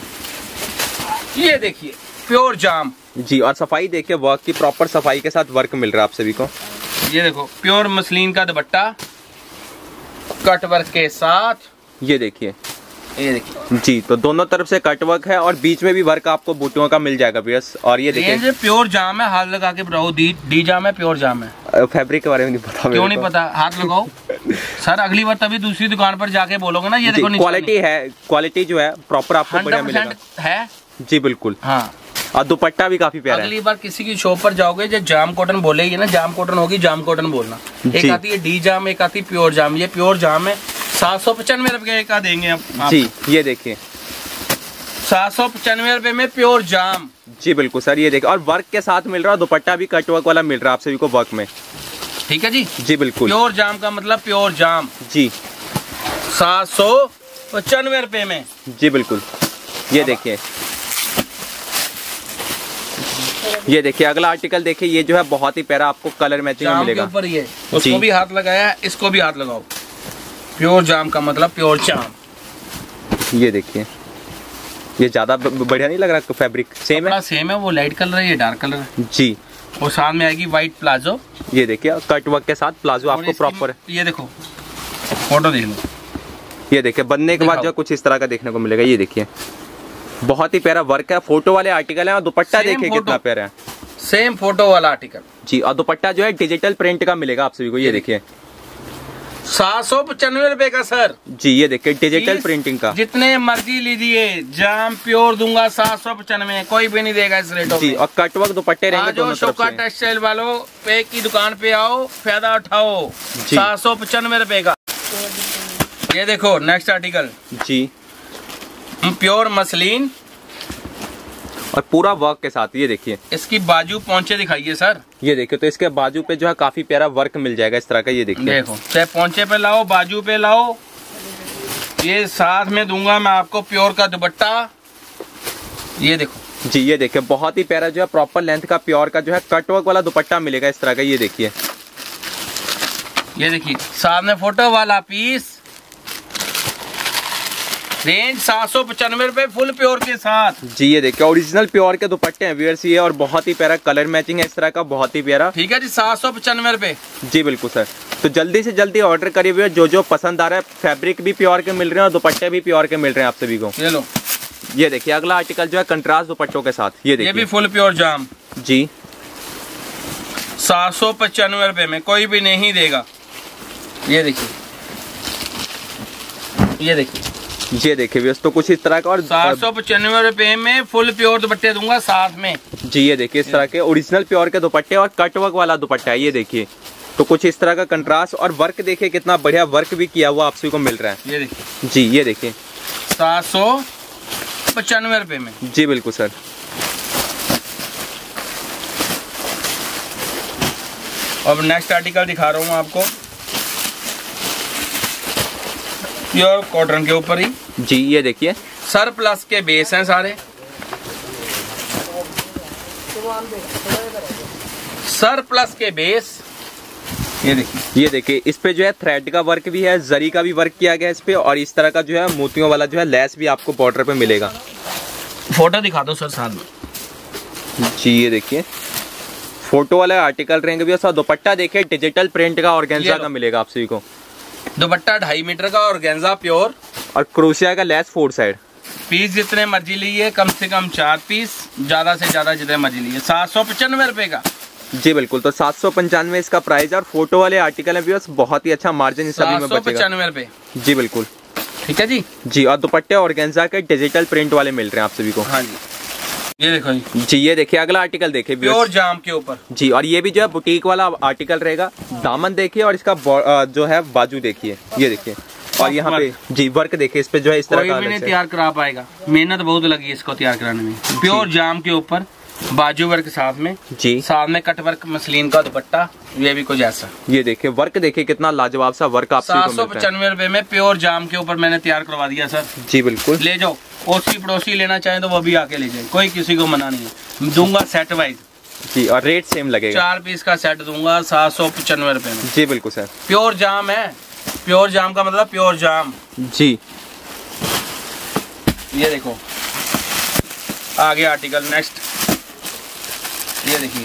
ये देखिए प्योर जाम जी। और सफाई देखिए, वर्क की प्रॉपर सफाई के साथ वर्क मिल रहा है आप सभी को। ये देखो प्योर मसलिन का दुपट्टा कट वर्क के साथ। ये देखिए ये देखिए जी। तो दोनों तरफ से कट वर्क है और बीच में भी वर्क आपको बूटियों का मिल जाएगा व्यूअर्स। और ये देखिए प्योर जाम है, हाथ लगा के बताओ डी डी जाम है, प्योर जाम है। फैब्रिक के बारे में नहीं पता। क्यों नहीं पता, हाथ लगाओ सर, अगली बार तभी दूसरी दुकान पर जाके बोलोगे ना। ये देखो क्वालिटी है, क्वालिटी जो है प्रॉपर आपको बढ़िया मिलेगा है जी बिल्कुल। हाँ, और दुपट्टा भी काफी प्यारा है। अगली बार किसी की शॉप पर जाओगे जो जाम कॉटन बोलेगी ना, जाम कॉटन होगी, जाम कॉटन बोलना। एक आती है डी जाम, एक आती है प्योर जाम। ये प्योर जाम है, सात सौ पचानवे रुपए का देंगे आप जी। ये देखिए सात सौ पचानवे रुपए में प्योर जाम जी बिल्कुल सर। ये देखिए और वर्क के साथ मिल रहा है, दुपट्टा भी कट वर्क वाला मिल रहा है आप सभी को वर्क में। ठीक है जी जी बिल्कुल। प्योर जाम का मतलब प्योर जाम जी, सात सौ पचानवे रुपए में जी बिल्कुल। ये देखिए, ये देखिए अगला आर्टिकल देखिए, ये जो है बहुत ही प्यारा आपको कलर मैचिंग में मिलेगा। के ऊपर ये उसको भी हाथ लगाया, इसको भी हाथ लगाओ। प्योर जाम का मतलब प्योर जाम। ये देखिए, ये ज्यादा बढ़िया नहीं लग रहा? फैब्रिक सेम है, सेम है, वो लाइट कलर है, ये डार्क कलर है जी। और साथ में आएगी व्हाइट प्लाजो। ये देखिए कट वर्क के साथ प्लाजो आपको प्रॉपर। ये देखो फोटो देख लो, ये देखिए बनने के बाद जो कुछ इस तरह का देखने को मिलेगा। ये देखिए बहुत ही प्यारा वर्क है, फोटो वाले आर्टिकल है। और दुपट्टा देखिए कितना प्यारा है, सेम फोटो वाला आर्टिकल जी। और दुपट्टा जो है डिजिटल प्रिंट का मिलेगा आप सभी को। ये देखिए सात सौ पचानवे रुपए का सर जी। ये देखिए डिजिटल प्रिंटिंग का, जितने मर्जी लीजिए, जाम प्योर दूंगा सात सौ पचानवे, कोई भी नहीं देगा इस रेटों जी। और कटवर्क दुपट्टे रहेंगे दोनों तरफ से। टेक्सटाइल वालों पे की दुकान पे आओ, फायदा उठाओ। सात सौ पचानवे रुपए का। ये देखो नेक्स्ट आर्टिकल जी, प्योर मसलिन और पूरा वर्क के साथ। ये देखिए इसकी बाजू पहुंचे दिखाइए सर। ये देखिए तो इसके बाजू पे जो है काफी प्यारा वर्क मिल जाएगा इस तरह का। ये देखिए देखो, चाहे पहुंचे पे लाओ, बाजू पे लाओ। ये साथ में दूंगा मैं आपको प्योर का दुपट्टा। ये देखो जी, ये देखिए बहुत ही प्यारा जो है प्रॉपर लेंथ का प्योर का जो है कटवर्क वाला दुपट्टा मिलेगा इस तरह का। ये देखिए, ये देखिए साथ में फोटो वाला पीस, रेंज सात सौ पचानवे रुपए फुल प्योर के साथ जी। ये देखिए ओरिजिनल प्योर के दुपट्टे हैं व्यूअर्स ये, और बहुत ही प्यारा कलर मैचिंग है इस तरह का, बहुत ही प्यारा। ठीक है जी, सात सौ पचानवे रुपए जी बिल्कुल सर। तो जल्दी से जल्दी ऑर्डर करिए व्यूअर्स, जो जो पसंद आ रहा है। फैब्रिक भी प्योर के मिल रहे हैं और दुपट्टे भी प्योर के मिल रहे हैं आप सभी को। ये लो, ये देखिए अगला आर्टिकल जो है कंट्रास्ट दुपट्टों के साथ। ये देखिए ये भी फुल प्योर जाम जी, सात सौ पचानवे रुपए में, कोई भी नहीं देगा। ये देखिए, ये देखिए, ये देखिए व्यस्त तो कुछ इस तरह का। और सात सौ पचानवे रुपए में फुल प्योर दुपट्टे दूंगा साथ में जी। ये देखिए इस तरह के ओरिजिनल प्योर के दुपट्टे और कट वर्क वाला दुपट्टा है। ये देखिए तो कुछ इस तरह का कंट्रास्ट, और वर्क देखिए कितना बढ़िया वर्क भी किया हुआ आप सभी को मिल रहा है। ये देखिए जी, ये देखिए सात सौ पचानवे रुपए में जी बिल्कुल सर। अब नेक्स्ट आर्टिकल दिखा रहा हूँ आपको, प्योर कॉटन के ऊपर ही जी। ये देखिए सर प्लस के बेस हैं सारे, सर प्लस के बेस। ये देखिए, ये देखिए इस पे जो है थ्रेड का वर्क भी है, जरी का भी वर्क किया गया है इस पे, और इस तरह का जो है मोतियों वाला जो है लेस भी आपको बॉर्डर पे मिलेगा। फोटो दिखा दो सर साथ में जी। ये देखिए फोटो वाले आर्टिकल रहेंगे भी, और दुपट्टा देखिए डिजिटल प्रिंट का ऑर्गेन्जा का मिलेगा आप सभी को। दुपट्टा ढाई मीटर का ऑर्गेन्जा प्योर, और क्रोशिया का लेस फोर साइड। पीस जितने मर्जी लिए, कम से कम चार पीस, ज्यादा से ज्यादा जितने मर्जी लिए। सात सौ पचानवे रुपए का जी बिल्कुल। तो सात सौ पंचानवे इसका प्राइस, और फोटो वाले आर्टिकल है व्यूअर्स, बहुत ही अच्छा मार्जिन इस सभी में बचेगा। सात सौ पचानवे रुपए जी बिल्कुल। ठीक है जी जी। और दुपट्टे ऑर्गेन्जा के डिजिटल प्रिंट वाले मिल रहे हैं आप सभी को। हाँ जी। ये देखो जी, जी ये देखिए अगला आर्टिकल देखिए प्योर जाम के ऊपर जी। और ये भी जो है बुटीक वाला आर्टिकल रहेगा। दामन देखिए और इसका जो है बाजू देखिए। ये देखिए, और यहाँ पे जी वर्क देखिए, इस पे जो है इस तरह का कोई भी नहीं तैयार करा पाएगा, मेहनत बहुत लगी इसको तैयार कराने में। प्योर जाम के ऊपर बाजू वर्क साथ में जी, साथ में कट वर्क मसलिन का दुपट्टा, ये भी कुछ ऐसा। ये देखिए वर्क देखिए कितना लाजवाब सा वर्क आपको सात सौ पचानवे रुपए में प्योर जाम के ऊपर मैंने तैयार करवा दिया सर। जी बिल्कुल, ले जाओ, ओसी पड़ोसी लेना चाहे तो वो भी आके ले जाए, कोई किसी को मना नहीं है। दूंगा सेट वाइज जी, और रेट सेम लगेगा। चार पीस का सेट दूंगा सात सौ पचानवे रुपए में। जी बिल्कुल सर। प्योर जाम है, प्योर जाम का मतलब प्योर जाम जी। ये देखो आगे आर्टिकल नेक्स्ट, ये देखिए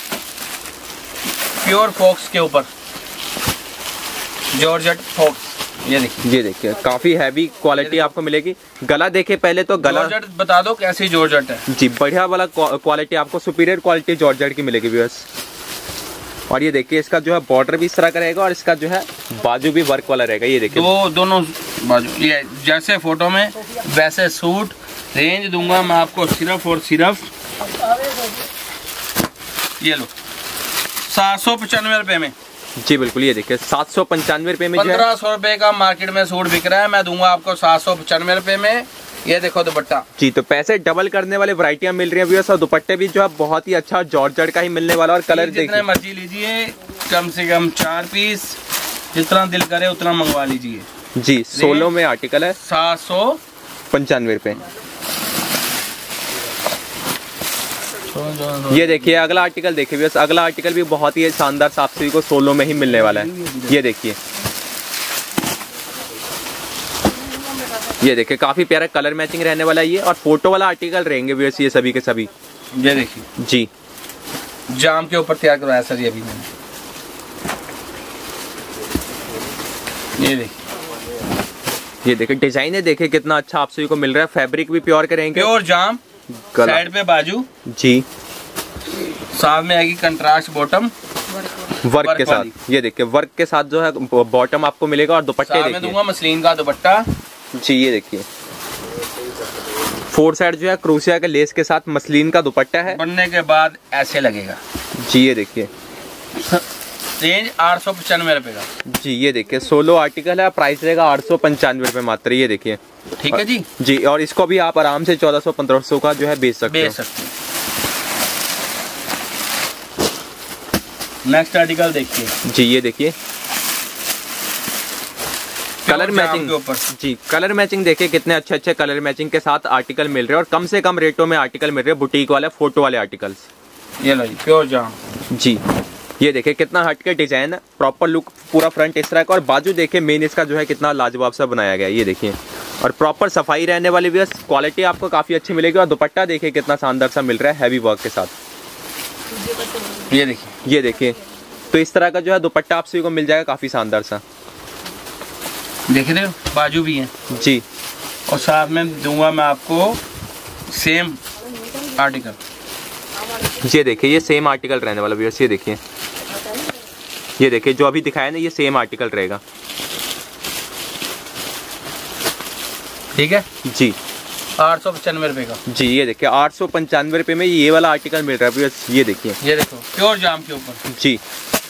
प्योर फॉक्स के ऊपर जॉर्जेट फॉक्स। ये देखिए, ये देखिए काफी हैवी क्वालिटी आपको मिलेगी। गला देखे पहले तो गला जॉर्जेट बता दो कैसी जॉर्जेट है जी, बढ़िया वाला क्वालिटी आपको सुपीरियर क्वालिटी जॉर्जेट की मिलेगी व्यूअर्स। और ये देखिए इसका जो है बॉर्डर भी इस तरह का रहेगा और इसका जो है बाजू भी वर्क वाला रहेगा। ये देखिए दो दोनों बाजू, ये जैसे फोटो में वैसे सूट। रेंज दूंगा मैं आपको सिर्फ और सिर्फ, ये लो, सात सौ पचानवे रुपए में जी बिल्कुल। ये देखिए सात सौ पंचानवे रुपए में, पंद्रह सौ रुपए का मार्केट में सूट बिक रहा है, मैं दूंगा आपको सात सौ पचानवे रुपए में। ये देखो दुपट्टा जी, तो पैसे डबल करने वाले वैरायटियां मिल रही है व्यूअर्स। और दुपट्टे भी जो है बहुत ही अच्छा जॉर्जेट का ही मिलने वाला। और कलर जितने मर्जी लीजिए, कम से कम चार पीस, जितना दिल करे उतना मंगवा लीजिए जी। सोलो में आर्टिकल है, सात सौ पंचानवे रुपए। ये देखिए अगला आर्टिकल देखिए व्यूअर्स, अगला आर्टिकल भी बहुत ही शानदार आप सभी को सोलो में ही मिलने वाला है। ये देखिए, ये देखिए काफी प्यारा कलर मैचिंग रहने वाला है ये। और फोटो वाला आर्टिकल रहेंगे व्यूअर्स ये सभी के सभी। ये देखिए जी, जाम के ऊपर तैयार करवाया सर ये भी मैंने। ये देखिए, ये देखिए डिजाइन है, देखिए कितना अच्छा आप सभी को मिल रहा है। फैब्रिक भी प्योर के रहेंगे, प्योर जाम, साइड पे बाजू जी, साथ में आएगी कंट्रास्ट बॉटम वर्क, वर्क के साथ। ये देखिए वर्क के साथ जो है बॉटम आपको मिलेगा। और दुपट्टे में दूंगा मसलिन का दुपट्टा जी। ये देखिए फोर साइड जो है क्रोशिया के लेस के साथ मसलिन का दुपट्टा है। बनने के बाद ऐसे लगेगा जी। ये देखिए रेंज आठ सौ पचानवे रुपए का जी। ये देखिए सोलो आर्टिकल है, प्राइस रहेगा आठ सौ पंचानवे रुपए मात्र। ये देखिए, ठीक है जी जी। और इसको भी आप आराम से चौदह सौ पंद्रह सौ का जो है बेच सकते बेच सकते हैं। नेक्स्ट आर्टिकल देखिए जी। ये देखिए कलर मैचिंग जी, कलर मैचिंग देखिए कितने अच्छे अच्छे कलर मैचिंग के साथ आर्टिकल मिल रहे हैं। और कम से कम रेटों में आर्टिकल मिल रहे हैं, बुटीक वाले फोटो वाले आर्टिकल्स। ये लो जी प्योर जाम जी। ये देखिए कितना हट के डिजाइन है, प्रॉपर लुक पूरा फ्रंट इस तरह का। और बाजू देखिए मेन इसका जो है कितना लाजवाब सा बनाया गया है। ये देखिए, और प्रॉपर सफाई रहने वाली भी, क्वालिटी आपको काफी अच्छी मिलेगी। और दुपट्टा देखिए कितना शानदार सा मिल रहा है हैवी वर्क के साथ। ये देखिए, ये देखिए तो इस तरह का जो है दुपट्टा आप सभी को मिल जाएगा काफी शानदार सा। देख रहे हो बाजू भी है जी। और साथ में दूंगा मैं आपको सेम आर्टिकल। ये देखिए ये सेम आर्टिकल रहने वाला व्यूअर्स। ये देखिए, ये देखिए जो अभी दिखाया ना ये सेम आर्टिकल रहेगा। ठीक है जी, आठ सौ पचानवे रुपए का जी। ये देखिए आठ सौ पंचानवे रुपए में ये वाला आर्टिकल मिल रहा है व्यूअर्स। ये देखिए, ये देखो प्योर जाम के ऊपर जी।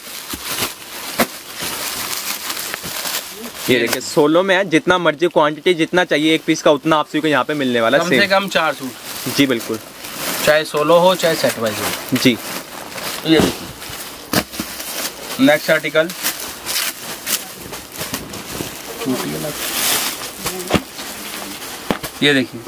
ये देखिए सोलो में है, जितना मर्जी क्वांटिटी जितना चाहिए एक पीस का उतना आप सभी को यहाँ पे मिलने वाला है। कम से कम चार सूट जी बिल्कुल, चाहे सोलो हो चाहे सेट वाइज हो जी। ये देखिए नेक्स्ट आर्टिकल, ये देखिए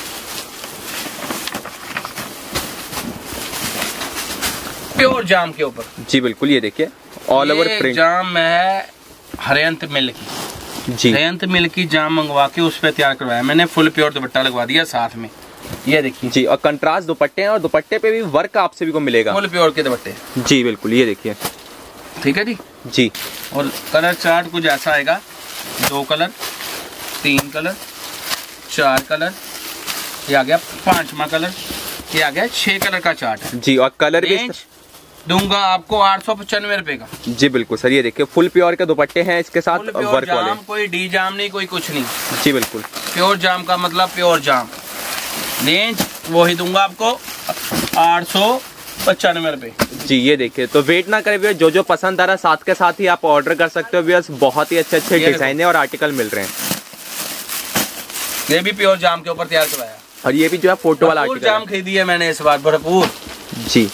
प्योर जाम के ऊपर जी बिल्कुल। ये देखिए ऑल ओवर प्रिंट जाम में है हरियंत मिल की जी। हरियंत मिल की जाम मंगवा के उस पर तैयार करवाया मैंने, फुल प्योर दुपट्टा लगवा दिया साथ में। ये देखिए जी, और कंट्रास्ट दुपट्टे हैं और दुपट्टे पे भी वर्क आप सभी को मिलेगा, फुल प्योर के दुपट्टे जी बिल्कुल। ये देखिए, ठीक है जी जी। और कलर चार्ट कुछ ऐसा आएगा, दो कलर, तीन कलर, चार कलर, ये आ गया पांचवा कलर, ये आ गया छह कलर का चार्ट है जी। और कलर भी दूंगा आपको आठ सौ पचानवे रुपए का जी बिल्कुल सर। ये देखिए फुल प्योर के दुपट्टे हैं इसके साथ वर्क वाले, कोई डी जाम नहीं कोई कुछ नहीं जी बिल्कुल। प्योर जाम का मतलब प्योर जाम। रेंज वही दूंगा आपको आठ सौ पचानवे रुपए जी। ये देखिए, तो वेट ना करें भैया, जो जो पसंद आ रहा है साथ के साथ ही आप ऑर्डर कर सकते हो भैया। बहुत ही अच्छे अच्छे डिजाइन और आर्टिकल मिल रहे हैं। ये भी प्योर जाम के ऊपर तैयार करवाया, और ये भी जो है फोटो वाला आर्टिकल जाम खरीदी है मैंने इस बार भरपूर जी।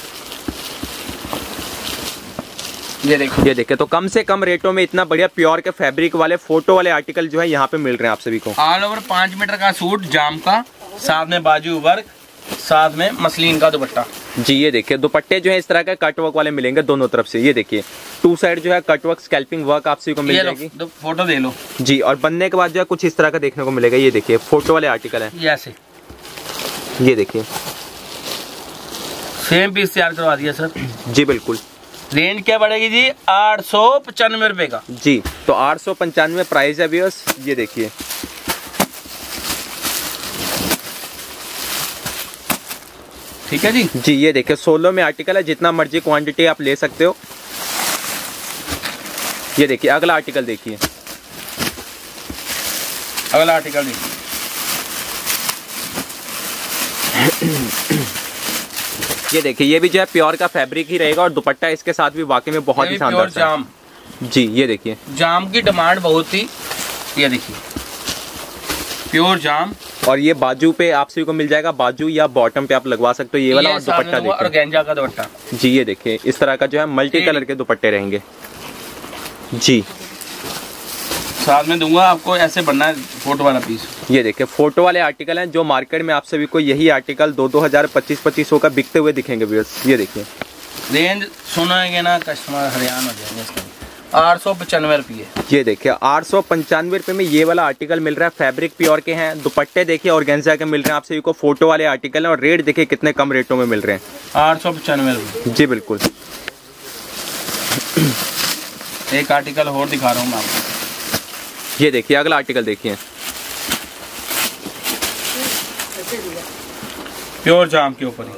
ये देखो, ये देखिए, तो कम से कम रेटों में इतना बढ़िया प्योर के फैब्रिक वाले फोटो वाले आर्टिकल जो है यहाँ पे मिल रहे हैं आप सभी को। ऑल ओवर पांच मीटर का सूट जाम का, साथ में बाजू वर्क, साथ में मसलिन का दुपट्टा जी। ये देखिए दुपट्टे जो है इस तरह के कटवर्क वाले मिलेंगे दोनों तरफ से। ये देखिए टू साइड जो है कटवर्क स्कैल्पिंग वर्क आप सभी को मिल जाएगी। फोटो दे लो जी। और बनने के बाद जो है कुछ इस तरह का देखने को मिलेगा। ये देखिए फोटो वाले आर्टिकल है, ऐसे। ये देखिए सेम पीस तैयार करवा दिया सर जी बिल्कुल। रेंज क्या बढ़ेगी जी, आठ सौ पचानवे रुपए का जी। तो तो आठ सौ पंचानवे प्राइस है व्यूअर्स, ये देखिए। ठीक है जी। जी ये देखिए सोलो में आर्टिकल है, जितना मर्जी क्वांटिटी आप ले सकते हो। ये देखिए अगला आर्टिकल देखिए, अगला आर्टिकल देखिए। ये देखिए ये भी जो है प्योर का फैब्रिक ही रहेगा और दुपट्टा इसके साथ भी वाकई में बहुत ही शानदार है। जाम, जी ये देखिए जाम की डिमांड बहुत थी, ये देखिए प्योर जाम। और ये बाजू पे आप सभी को मिल जाएगा, बाजू या बॉटम पे आप लगवा सकते हो ये वाला। और दुपट्टा देखिए, ऑर्गेन्जा का दुपट्टा। जी ये देखिए इस तरह का जो है मल्टी कलर के दुपट्टे रहेंगे। जी साथ में दूंगा आपको, ऐसे बनना है फोटो वाला पीस। ये देखिए फोटो वाले आर्टिकल हैं जो मार्केट में आप सभी को यही आर्टिकल दो दो हजार पच्चीस पच्चीस सौ का बिकते हुए दिखेंगे व्यूअर्स। ये देखिए रेंज सुनेंगे ना कस्टमर हैरान हो जाएंगे इसका। आठ सौ पचानवे रुपये। ये देखिए आठ सौ पंचानवे रुपये में ये वाला आर्टिकल मिल रहा है। फैब्रिक प्योर के हैं, दुपट्टे देखिए ऑर्गेन्जा के मिल रहे हैं आप सभी को। फोटो वाले आर्टिकल हैं और रेट देखिए कितने कम रेटों में मिल रहे हैं, आठ सौ पचानवे रुपये। जी बिल्कुल। एक आर्टिकल और दिखा रहा हूँ मैं आपको, ये देखिए अगला आर्टिकल देखिए, प्योर जाम के ऊपर।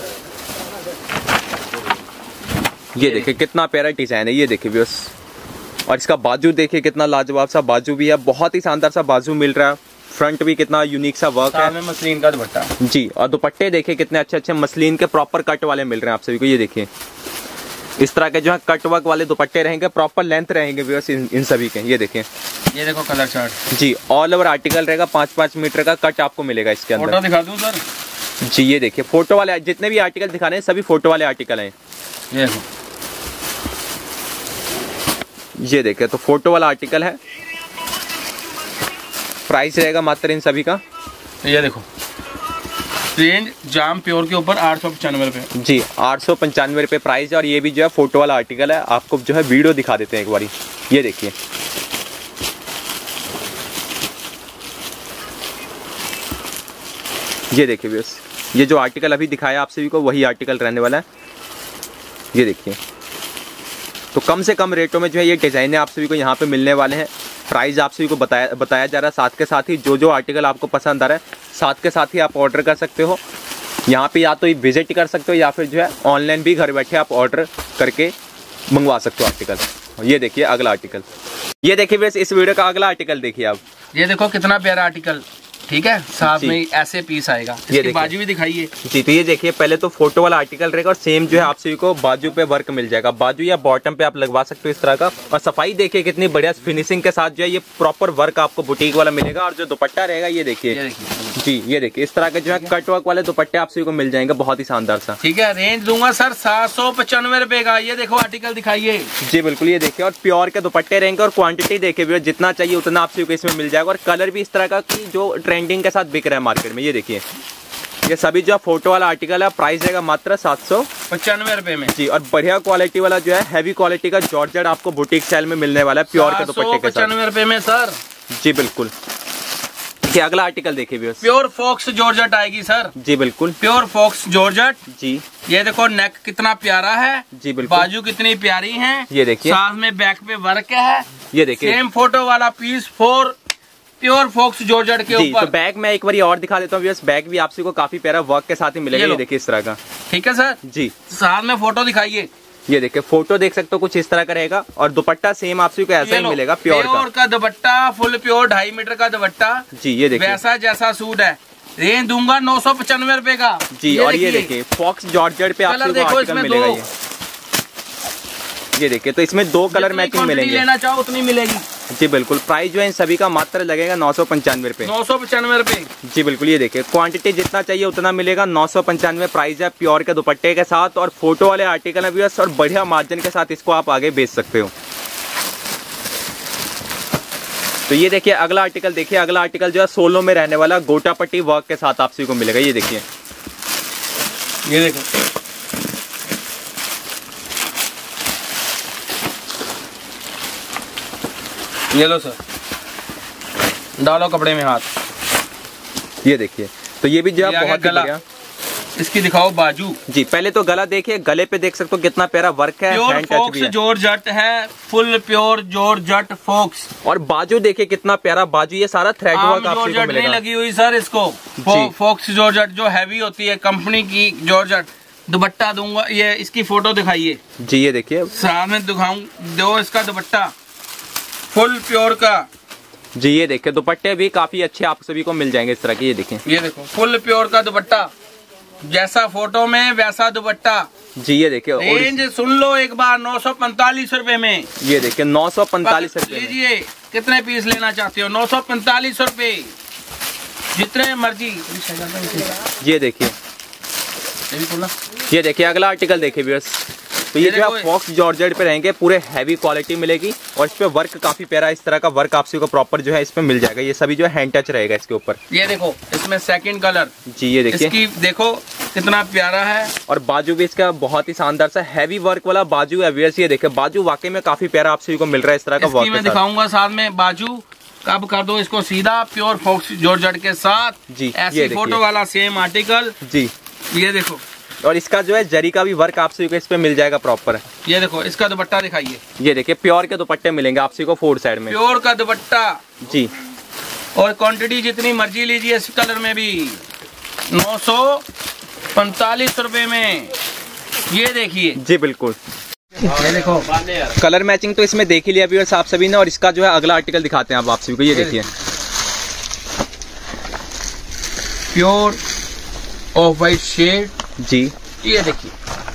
ये देखिए कितना प्यारा डिजाइन है, ये देखिए व्यूअर्स। और इसका बाजू देखिए कितना लाजवाब सा बाजू भी है, बहुत ही शानदार सा बाजू मिल रहा है। फ्रंट भी कितना यूनिक सा वर्क है, मसलिन का दुपट्टा। जी और दुपट्टे देखिए कितने अच्छे अच्छे मसलिन के प्रॉपर कट वाले मिल रहे हैं आप सभी को। ये देखिए इस तरह के जो है कट वर्क वाले दुपट्टे रहेंगे, प्रॉपर लेंथ रहेंगे व्यूअर्स इन, इन सभी के। ये देखिए ये देखो कलर चार्ट। जी ऑल ओवर आर्टिकल रहेगा, पाँच पाँच मीटर का कट आपको मिलेगा इसके अंदर। फोटो दिखा दूं सर? जी ये देखिए फोटो वाले जितने भी आर्टिकल दिखा रहे हैं सभी फोटो वाले आर्टिकल हैं। ये देखो, ये देखिए तो फोटो वाला आर्टिकल है। प्राइस रहेगा मात्र इन सभी का, ये देखो रेंज जाम प्योर के ऊपर आठ सौ पचानवे रुपये। जी आठ सौ पंचानवे रुपये प्राइस है। और ये भी जो है फोटो वाला आर्टिकल है। आपको जो है वीडियो दिखा देते हैं एक बारी, ये देखिए ये देखिए बस ये जो आर्टिकल अभी दिखाया आप सभी को वही आर्टिकल रहने वाला है। ये देखिए तो कम से कम रेटों में जो है ये डिजाइने आप सभी को यहाँ पे मिलने वाले हैं। प्राइस आप सभी को बताया बताया जा रहा है, साथ के साथ ही जो जो आर्टिकल आपको पसंद आ रहा है साथ के साथ ही आप ऑर्डर कर सकते हो यहाँ पे, या तो विजिट कर सकते हो या फिर जो है ऑनलाइन भी घर बैठे आप ऑर्डर करके मंगवा सकते हो आर्टिकल। ये देखिए अगला आर्टिकल, ये देखिए बस इस वीडियो का अगला आर्टिकल देखिए आप। ये देखो कितना प्यारा आर्टिकल, ठीक है, साथ में ऐसे पीस आएगा। ये बाजू भी दिखाइए। जी तो ये देखिए पहले तो फोटो वाला आर्टिकल रहेगा और सेम जो है आप सभी को बाजू पे वर्क मिल जाएगा, बाजू या बॉटम पे आप लगवा सकते हो इस तरह का। और सफाई देखिए कितनी बढ़िया फिनिशिंग के साथ जो है ये प्रॉपर वर्क आपको बुटीक वाला मिलेगा। और जो दुपट्टा रहेगा ये देखिए जी, ये देखिए इस तरह के जो है कट वर्क वाले दुपट्टे आप सभी को मिल जाएंगे, बहुत ही शानदार सा। ठीक है, रेंज दूंगा सर सात सौ पचानवे रुपए का। ये देखो आर्टिकल दिखाइए। जी बिल्कुल, ये देखिए और प्योर के दुपट्टे रहेंगे और क्वांटिटी देखिए जितना चाहिए उतना आप सभी को इसमें मिल जाएगा। और कलर भी इस तरह का कि जो ट्रेंडिंग के साथ बिक रहा है मार्केट में। ये देखिए ये सभी जो फोटो वाला आर्टिकल है प्राइस रहेगा मात्र सात सौ पचानवे रुपए में। जी और बढ़िया क्वालिटी वाला जो है हैवी क्वालिटी का जॉर्जेट आपको बुटीक स्टाइल में मिलने वाला है प्योर के दुपट्टे के साथ पचानवे रुपए में सर। जी बिल्कुल। देखिए अगला आर्टिकल देखिए व्यूअर्स, प्योर फॉक्स जॉर्जेट आएगी सर। जी बिल्कुल, प्योर फॉक्स जॉर्जेट। जी ये देखो नेक कितना प्यारा है। जी बिल्कुल, बाजू कितनी प्यारी है। ये देखिए साथ में बैक पे वर्क है। ये देखिए सेम फोटो वाला piece for pure faux georgette के ऊपर। तो बैग मैं एक बार और दिखा देता हूँ, बैग भी आपसे को काफी प्यारा वर्क के साथ ही मिलेगा। ये देखिए इस तरह का। ठीक है सर जी, साथ में फोटो दिखाइए। ये देखिए फोटो देख सकते हो कुछ इस तरह का रहेगा और दुपट्टा सेम आपसे को ऐसा ही मिलेगा प्योर का। प्योर का दुपट्टा, फुल प्योर ढाई मीटर का दुपट्टा। जी ये देखिए वैसा जैसा सूट है। रेंज दूंगा नौ सौ पचानवे रुपए का। जी और ये देखिए फॉक्स जॉर्जेट पे आपको आर्टिकल मिलेगा। ये ये देखिए तो इसमें दो कलर मैचिंग मिलेंगे, लेना चाहो उतनी मिलेगी। जी बिल्कुल, प्राइस जो है इन सभी का मात्र लगेगा नौ सौ पंचानवे रुपए। नौ सौ पचानवे रुपए। जी बिल्कुल, ये देखिए क्वांटिटी जितना चाहिए उतना मिलेगा। नौ सौ पंचानवे प्राइस है प्योर के दुपट्टे के साथ और फोटो वाले आर्टिकल है व्यूअर्स और बढ़िया मार्जिन के साथ इसको आप आगे बेच सकते हो। तो ये देखिए अगला आर्टिकल देखिए, अगला आर्टिकल जो है सोलो में रहने वाला गोटा पट्टी वर्क के साथ आप सभी को मिलेगा। ये देखिए ये देखो ये लो सर, डालो कपड़े में हाथ। ये देखिए तो ये भी जो है बहुत बढ़िया इसकी दिखाओ बाजू जी। पहले तो गला देखिए, गले पे देख सकते हो कितना प्यारा वर्क है, प्योर हैंड टच फोक्स भी है। जॉर्जेट है, फुल प्योर जॉर्जेट फोक्स। और बाजू देखिए कितना प्यारा बाजू, ये सारा थ्रेड वर्क आपको जॉर्जेट नहीं मिलेगा। लगी हुई सर इसको, फो, फोक्स जॉर्जेट जो हैवी होती है कंपनी की जॉर्जेट। दुपट्टा दूंगा, ये इसकी फोटो दिखाइए जी। ये देखिए सामने दिखाऊं, दो इसका दुपट्टा फुल प्योर का जी। ये देखिए दुपट्टे भी काफी अच्छे आप सभी को मिल जाएंगे इस तरह के। ये देखिए, ये देखो फुल प्योर का दुपट्टा, जैसा फोटो में वैसा दुपट्टा जी। ये देखिए रेंज सुन लो एक बार, नौ सौ पैंतालीस रूपए में। ये देखिए नौ सौ पैंतालीस रूपए में। लीजिए, कितने पीस लेना चाहते हो? नौ सौ पैंतालीस रूपए, जितने मर्जी। ये देखिए, ये देखिए अगला आर्टिकल देखिए व्यूअर्स। तो ये जो है फॉक्स जॉर्जेट पे रहेंगे, पूरे हैवी क्वालिटी मिलेगी और इस पे वर्क काफी प्यारा, इस तरह का वर्क आप सभी को प्रॉपर जो है इसमें मिल जाएगा। ये सभी जो है हैंड टच रहेगा इसके ऊपर। ये देखो इसमें सेकंड कलर जी। ये देखिए, इसकी देखो कितना प्यारा है। और बाजू भी इसका बहुत ही शानदार सा हैवी वर्क वाला बाजू है व्यूअर्स। ये देखिए बाजू वाकई में काफी प्यारा आप सभी को मिल रहा है इस तरह का वर्क। मैं दिखाऊंगा साथ में बाजू, कब कर दो इसको सीधा प्योर फॉक्स जॉर्जेट के साथ जी। ऐसी फोटो वाला सेम आर्टिकल जी। ये देखो, और इसका जो है जरी का भी वर्क आप सभी को इस पे मिल जाएगा प्रॉपर। ये देखो इसका दुपट्टा दिखाइए। ये देखिए प्योर के दुपट्टे मिलेंगे आप सभी को फोर साइड में, प्योर का दुपट्टा जी। और क्वांटिटी जितनी मर्जी लीजिए, इस कलर में भी नौ सौ पैंतालीस रूपए में। ये देखिए जी बिल्कुल। ये देखो कलर मैचिंग तो इसमें देख ही लिया व्यूअर्स आप सभी ने। और इसका जो है अगला आर्टिकल दिखाते हैं आप आप सभी को। ये देखिए प्योर ऑफ वाइट शेड जी। ये देखिए,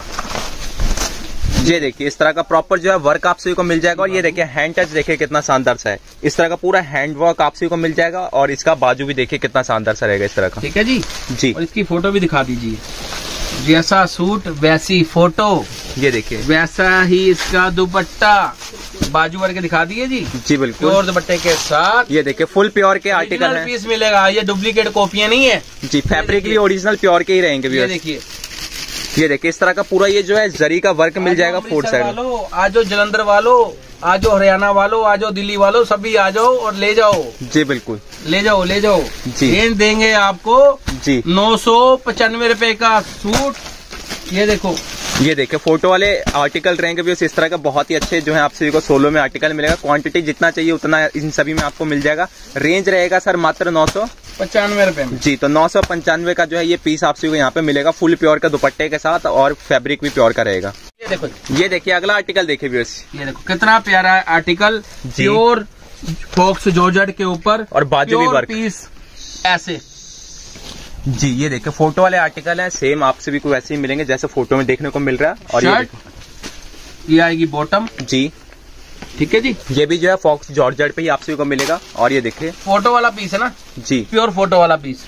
ये देखिए इस तरह का प्रॉपर जो है वर्क आप सभी को मिल जाएगा। और ये देखिए हैंड टच देखिए कितना शानदार सा है, इस तरह का पूरा हैंड वर्क आप सभी को मिल जाएगा। और इसका बाजू भी देखिए कितना शानदार सा रहेगा इस तरह का। ठीक है जी जी। और इसकी फोटो भी दिखा दीजिए, जैसा सूट वैसी फोटो, ये देखिए वैसा ही इसका दुपट्टा। बाजू वर्क दिखा दिए जी जी बिल्कुल, प्योर दुपट्टे के साथ। ये देखिए फुल प्योर के आर्टिकल है, पीस मिलेगा, ये डुप्लीकेट कॉपियां नहीं है जी। फैब्रिक भी ओरिजिनल प्योर के ही रहेंगे ये व्यूअर्स। देखिए, ये देखिए इस तरह का पूरा ये जो है जरी का वर्क मिल जाएगा फोर साइड में। वालों आज जो जलंधर वालों, आज जो हरियाणा वालों, आज जो दिल्ली वालों, सभी आ जाओ और ले जाओ जी बिल्कुल, ले जाओ ले जाओ जी। रेंज देंगे आपको जी नौ सौ पचानवे रूपए का सूट। ये देखो, ये देखिए फोटो वाले आर्टिकल रहेंगे भी इस तरह का, बहुत ही अच्छे जो है आप सभी को सोलो में आर्टिकल मिलेगा। क्वांटिटी जितना चाहिए उतना इन सभी में आपको मिल जाएगा। रेंज रहेगा सर मात्र नौ सौ पचानवे रूपए में जी। तो नौ सौ पंचानवे का जो है ये पीस आप सभी को यहाँ पे मिलेगा, फुल प्योर का दुपट्टे के साथ और फैब्रिक भी प्योर का रहेगा। ये देखो, ये देखिए अगला आर्टिकल देखिए व्यूअर्स। ये देखो कितना प्यारा है आर्टिकल, प्योर फॉक्स जॉर्जेट के ऊपर और बाजू भी वर्क पीस ऐसे जी। ये देखिए फोटो वाले आर्टिकल है, सेम आप सभी को वैसे ही मिलेंगे जैसे फोटो में देखने को मिल रहा है। और ये ये आएगी बॉटम जी। ठीक है जी, ये भी जो है फॉक्स जॉर्जेट पे ही आप सभी को मिलेगा। और ये देखिए फोटो वाला पीस है ना जी, प्योर फोटो वाला पीस,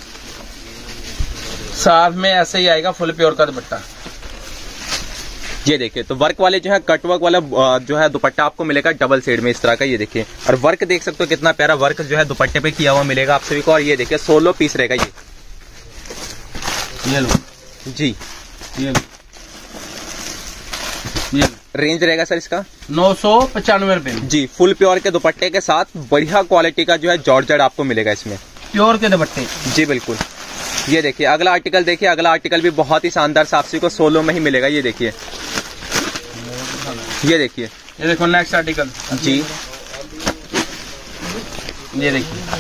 साथ में ऐसे ही आएगा फुल प्योर का दुपट्टा। ये देखिए तो वर्क वाले जो है कट वर्क वाला जो है दुपट्टा आपको मिलेगा डबल शेड में इस तरह का। ये देखिए और वर्क देख सकते हो कितना प्यारा वर्क जो है दुपट्टे पे किया हुआ मिलेगा आप सभी को। और ये देखिए सोलो पीस रहेगा ये ये लो जी। ये लो, ये लो। रेंज रहेगा सर इसका नौ सौ पचानवे रूपए में जी। फुल प्योर के दुपट्टे के साथ बढ़िया क्वालिटी का जो है जॉर्जेट आपको मिलेगा इसमें, प्योर के दुपट्टे जी बिल्कुल। ये देखिए अगला आर्टिकल देखिए, अगला आर्टिकल भी बहुत ही शानदार सा आप सभी को सोलो में ही मिलेगा। ये देखिए, ये देखिए, ये देखो नेक्स्ट आर्टिकल जी। ये देखिए,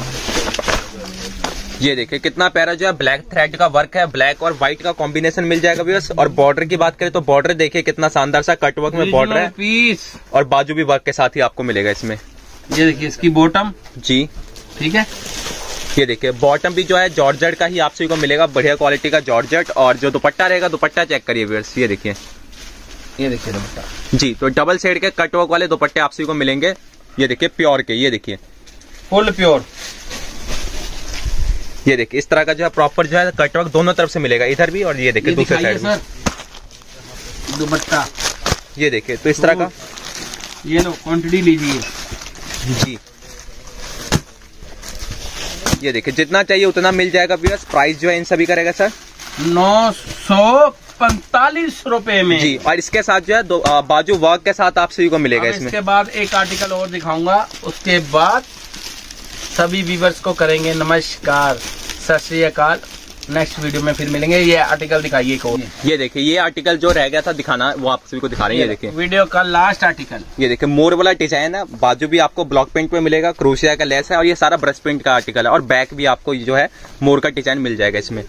ये देखिए कितना प्यारा जो है ब्लैक थ्रेड का वर्क है, ब्लैक और व्हाइट का कॉम्बिनेशन मिल जाएगा व्यूअर्स। और बॉर्डर की बात करें तो बॉर्डर देखिए कितना शानदार सा कट वर्क में बॉर्डर है पीस, और बाजू भी वर्क के साथ ही आपको मिलेगा इसमें। ये देखिए इसकी बॉटम जी। ठीक है, ये देखिए बॉटम भी जो है जॉर्जेट का ही आप सभी को मिलेगा, बढ़िया क्वालिटी का जॉर्जेट। और जो दुपट्टा रहेगा दुपट्टा चेक करिए व्यूअर्स, ये देखिए, ये देखिए दुपट्टा जी। तो डबल शेड के कट वर्क वाले दुपट्टे आप सभी को मिलेंगे। ये देखिए प्योर के, ये देखिए फुल प्योर। ये देखिए इस तरह का जो है प्रॉपर जो है कट वर्क दोनों तरफ से मिलेगा, इधर भी और ये देखिए दूसरे साइड में दुपट्टा। ये देखिए तो इस तरह का, ये लो क्वांटिटी लीजिए जी। ये देखिए जितना चाहिए उतना मिल जाएगा व्यूअर्स। प्राइस जो है इन सभी का रहेगा सर नौ सौ पैंतालीस रूपए में जी। और इसके साथ जो है दो, आ, बाजू वर्क के साथ आप सभी को मिलेगा इसमें। इसके बाद एक आर्टिकल और दिखाऊंगा, उसके बाद सभी व्यूवर्स को करेंगे नमस्कार, सत श्री अकाल, नेक्स्ट वीडियो में फिर मिलेंगे। ये आर्टिकल दिखाइए एक और। ये देखिए, ये आर्टिकल जो रह गया था दिखाना वो आप सभी को दिखा रहे हैं। ये देखिए वीडियो का लास्ट आर्टिकल। ये देखिए मोर वाला डिजाइन है, बाजू भी आपको ब्लॉक प्रिंट में मिलेगा, क्रोशिया का लेस है और ये सारा ब्रश प्रिंट का आर्टिकल है और बैक भी आपको जो है मोर का डिजाइन मिल जाएगा इसमें।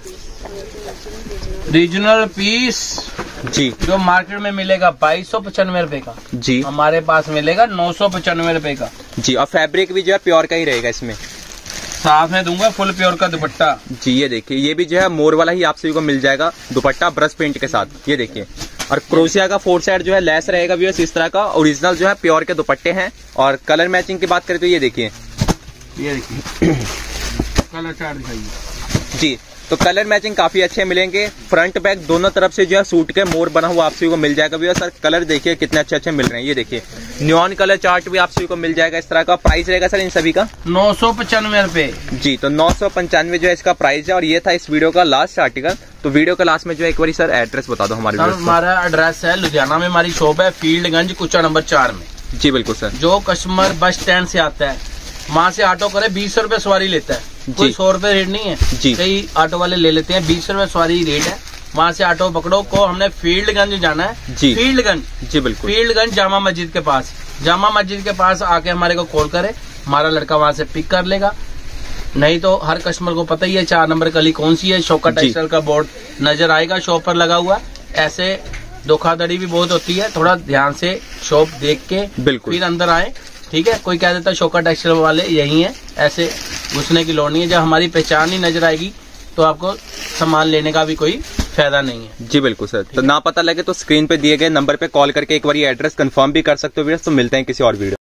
रीजनल पीस जी जो मार्केट में मिलेगा बाईस सौ पचानवे रुपए का, जी हमारे पास मिलेगा नौ सौ पचानवे रुपए का जी। और फैब्रिक भी जो है प्योर का ही रहेगा इसमें। साथ में दूंगा फुल प्योर का दुपट्टा जी। ये देखिए ये भी जो है मोर वाला ही आप सभी को मिल जाएगा, दुपट्टा ब्रश प्रिंट के साथ। ये देखिए, और क्रोशिया का फोर साइड जो है लेस रहेगा व्यूअर्स इस तरह का। ओरिजिनल जो है प्योर के दुपट्टे हैं। और कलर मैचिंग की बात करें तो ये देखिए, ये देखिए कलर चार्ट दिखाइए जी। तो कलर मैचिंग काफी अच्छे मिलेंगे। फ्रंट बैक दोनों तरफ से जो है सूट के मोर बना हुआ आप सभी को मिल जाएगा व्यूअर्स। सर कलर देखिए कितने अच्छे अच्छे मिल रहे हैं। ये देखिए न्यूऑन कलर चार्ट भी आप सभी को मिल जाएगा इस तरह का। प्राइस रहेगा सर इन सभी का नौ सौ पचानवे रुपए जी। तो नौ सौ पंचानवे जो है इसका प्राइस है। और ये था इस वीडियो का लास्ट आर्टिकल। तो वीडियो के लास्ट में जो है एक बार सर एड्रेस बता दो हमारे। हमारा एड्रेस है लुधियाना में, हमारी शॉप है फील्डगंज कुचा नंबर चार में। जी बिल्कुल सर। जो कस्टमर बस स्टैंड से आता है वहाँ से ऑटो करे बीस रुपए सवारी लेता है, कोई सौ रुपए रेट नहीं है जी। कई ऑटो वाले ले लेते हैं, बीस रुपए सवारी रेट है। वहाँ से ऑटो पकड़ो को हमने फील्डगंज जाना है जी। फील्डगंज जी बिल्कुल, फील्डगंज जामा मस्जिद के पास। जामा मस्जिद के पास आके हमारे को कॉल करे, हमारा लड़का वहाँ से पिक कर लेगा। नहीं तो हर कस्टमर को पता ही है चार नंबर गली कौन सी है, शौकत टेक्सटाइल का बोर्ड नजर आएगा शॉप पर लगा हुआ। ऐसे धोखाधड़ी भी बहुत होती है, थोड़ा ध्यान से शॉप देख के बिल्कुल फिर अंदर आए, ठीक है। कोई कह देता है शौकत टेक्सटाइल वाले यही है, ऐसे घुसने की लोड़ नहीं है। जब हमारी पहचान ही नजर आएगी तो आपको सामान लेने का भी कोई फायदा नहीं है जी। बिल्कुल सर। तो ना पता लगे तो स्क्रीन पे दिए गए नंबर पे कॉल करके एक बार एड्रेस कंफर्म भी कर सकते हो। तो मिलते हैं किसी और वीडियो।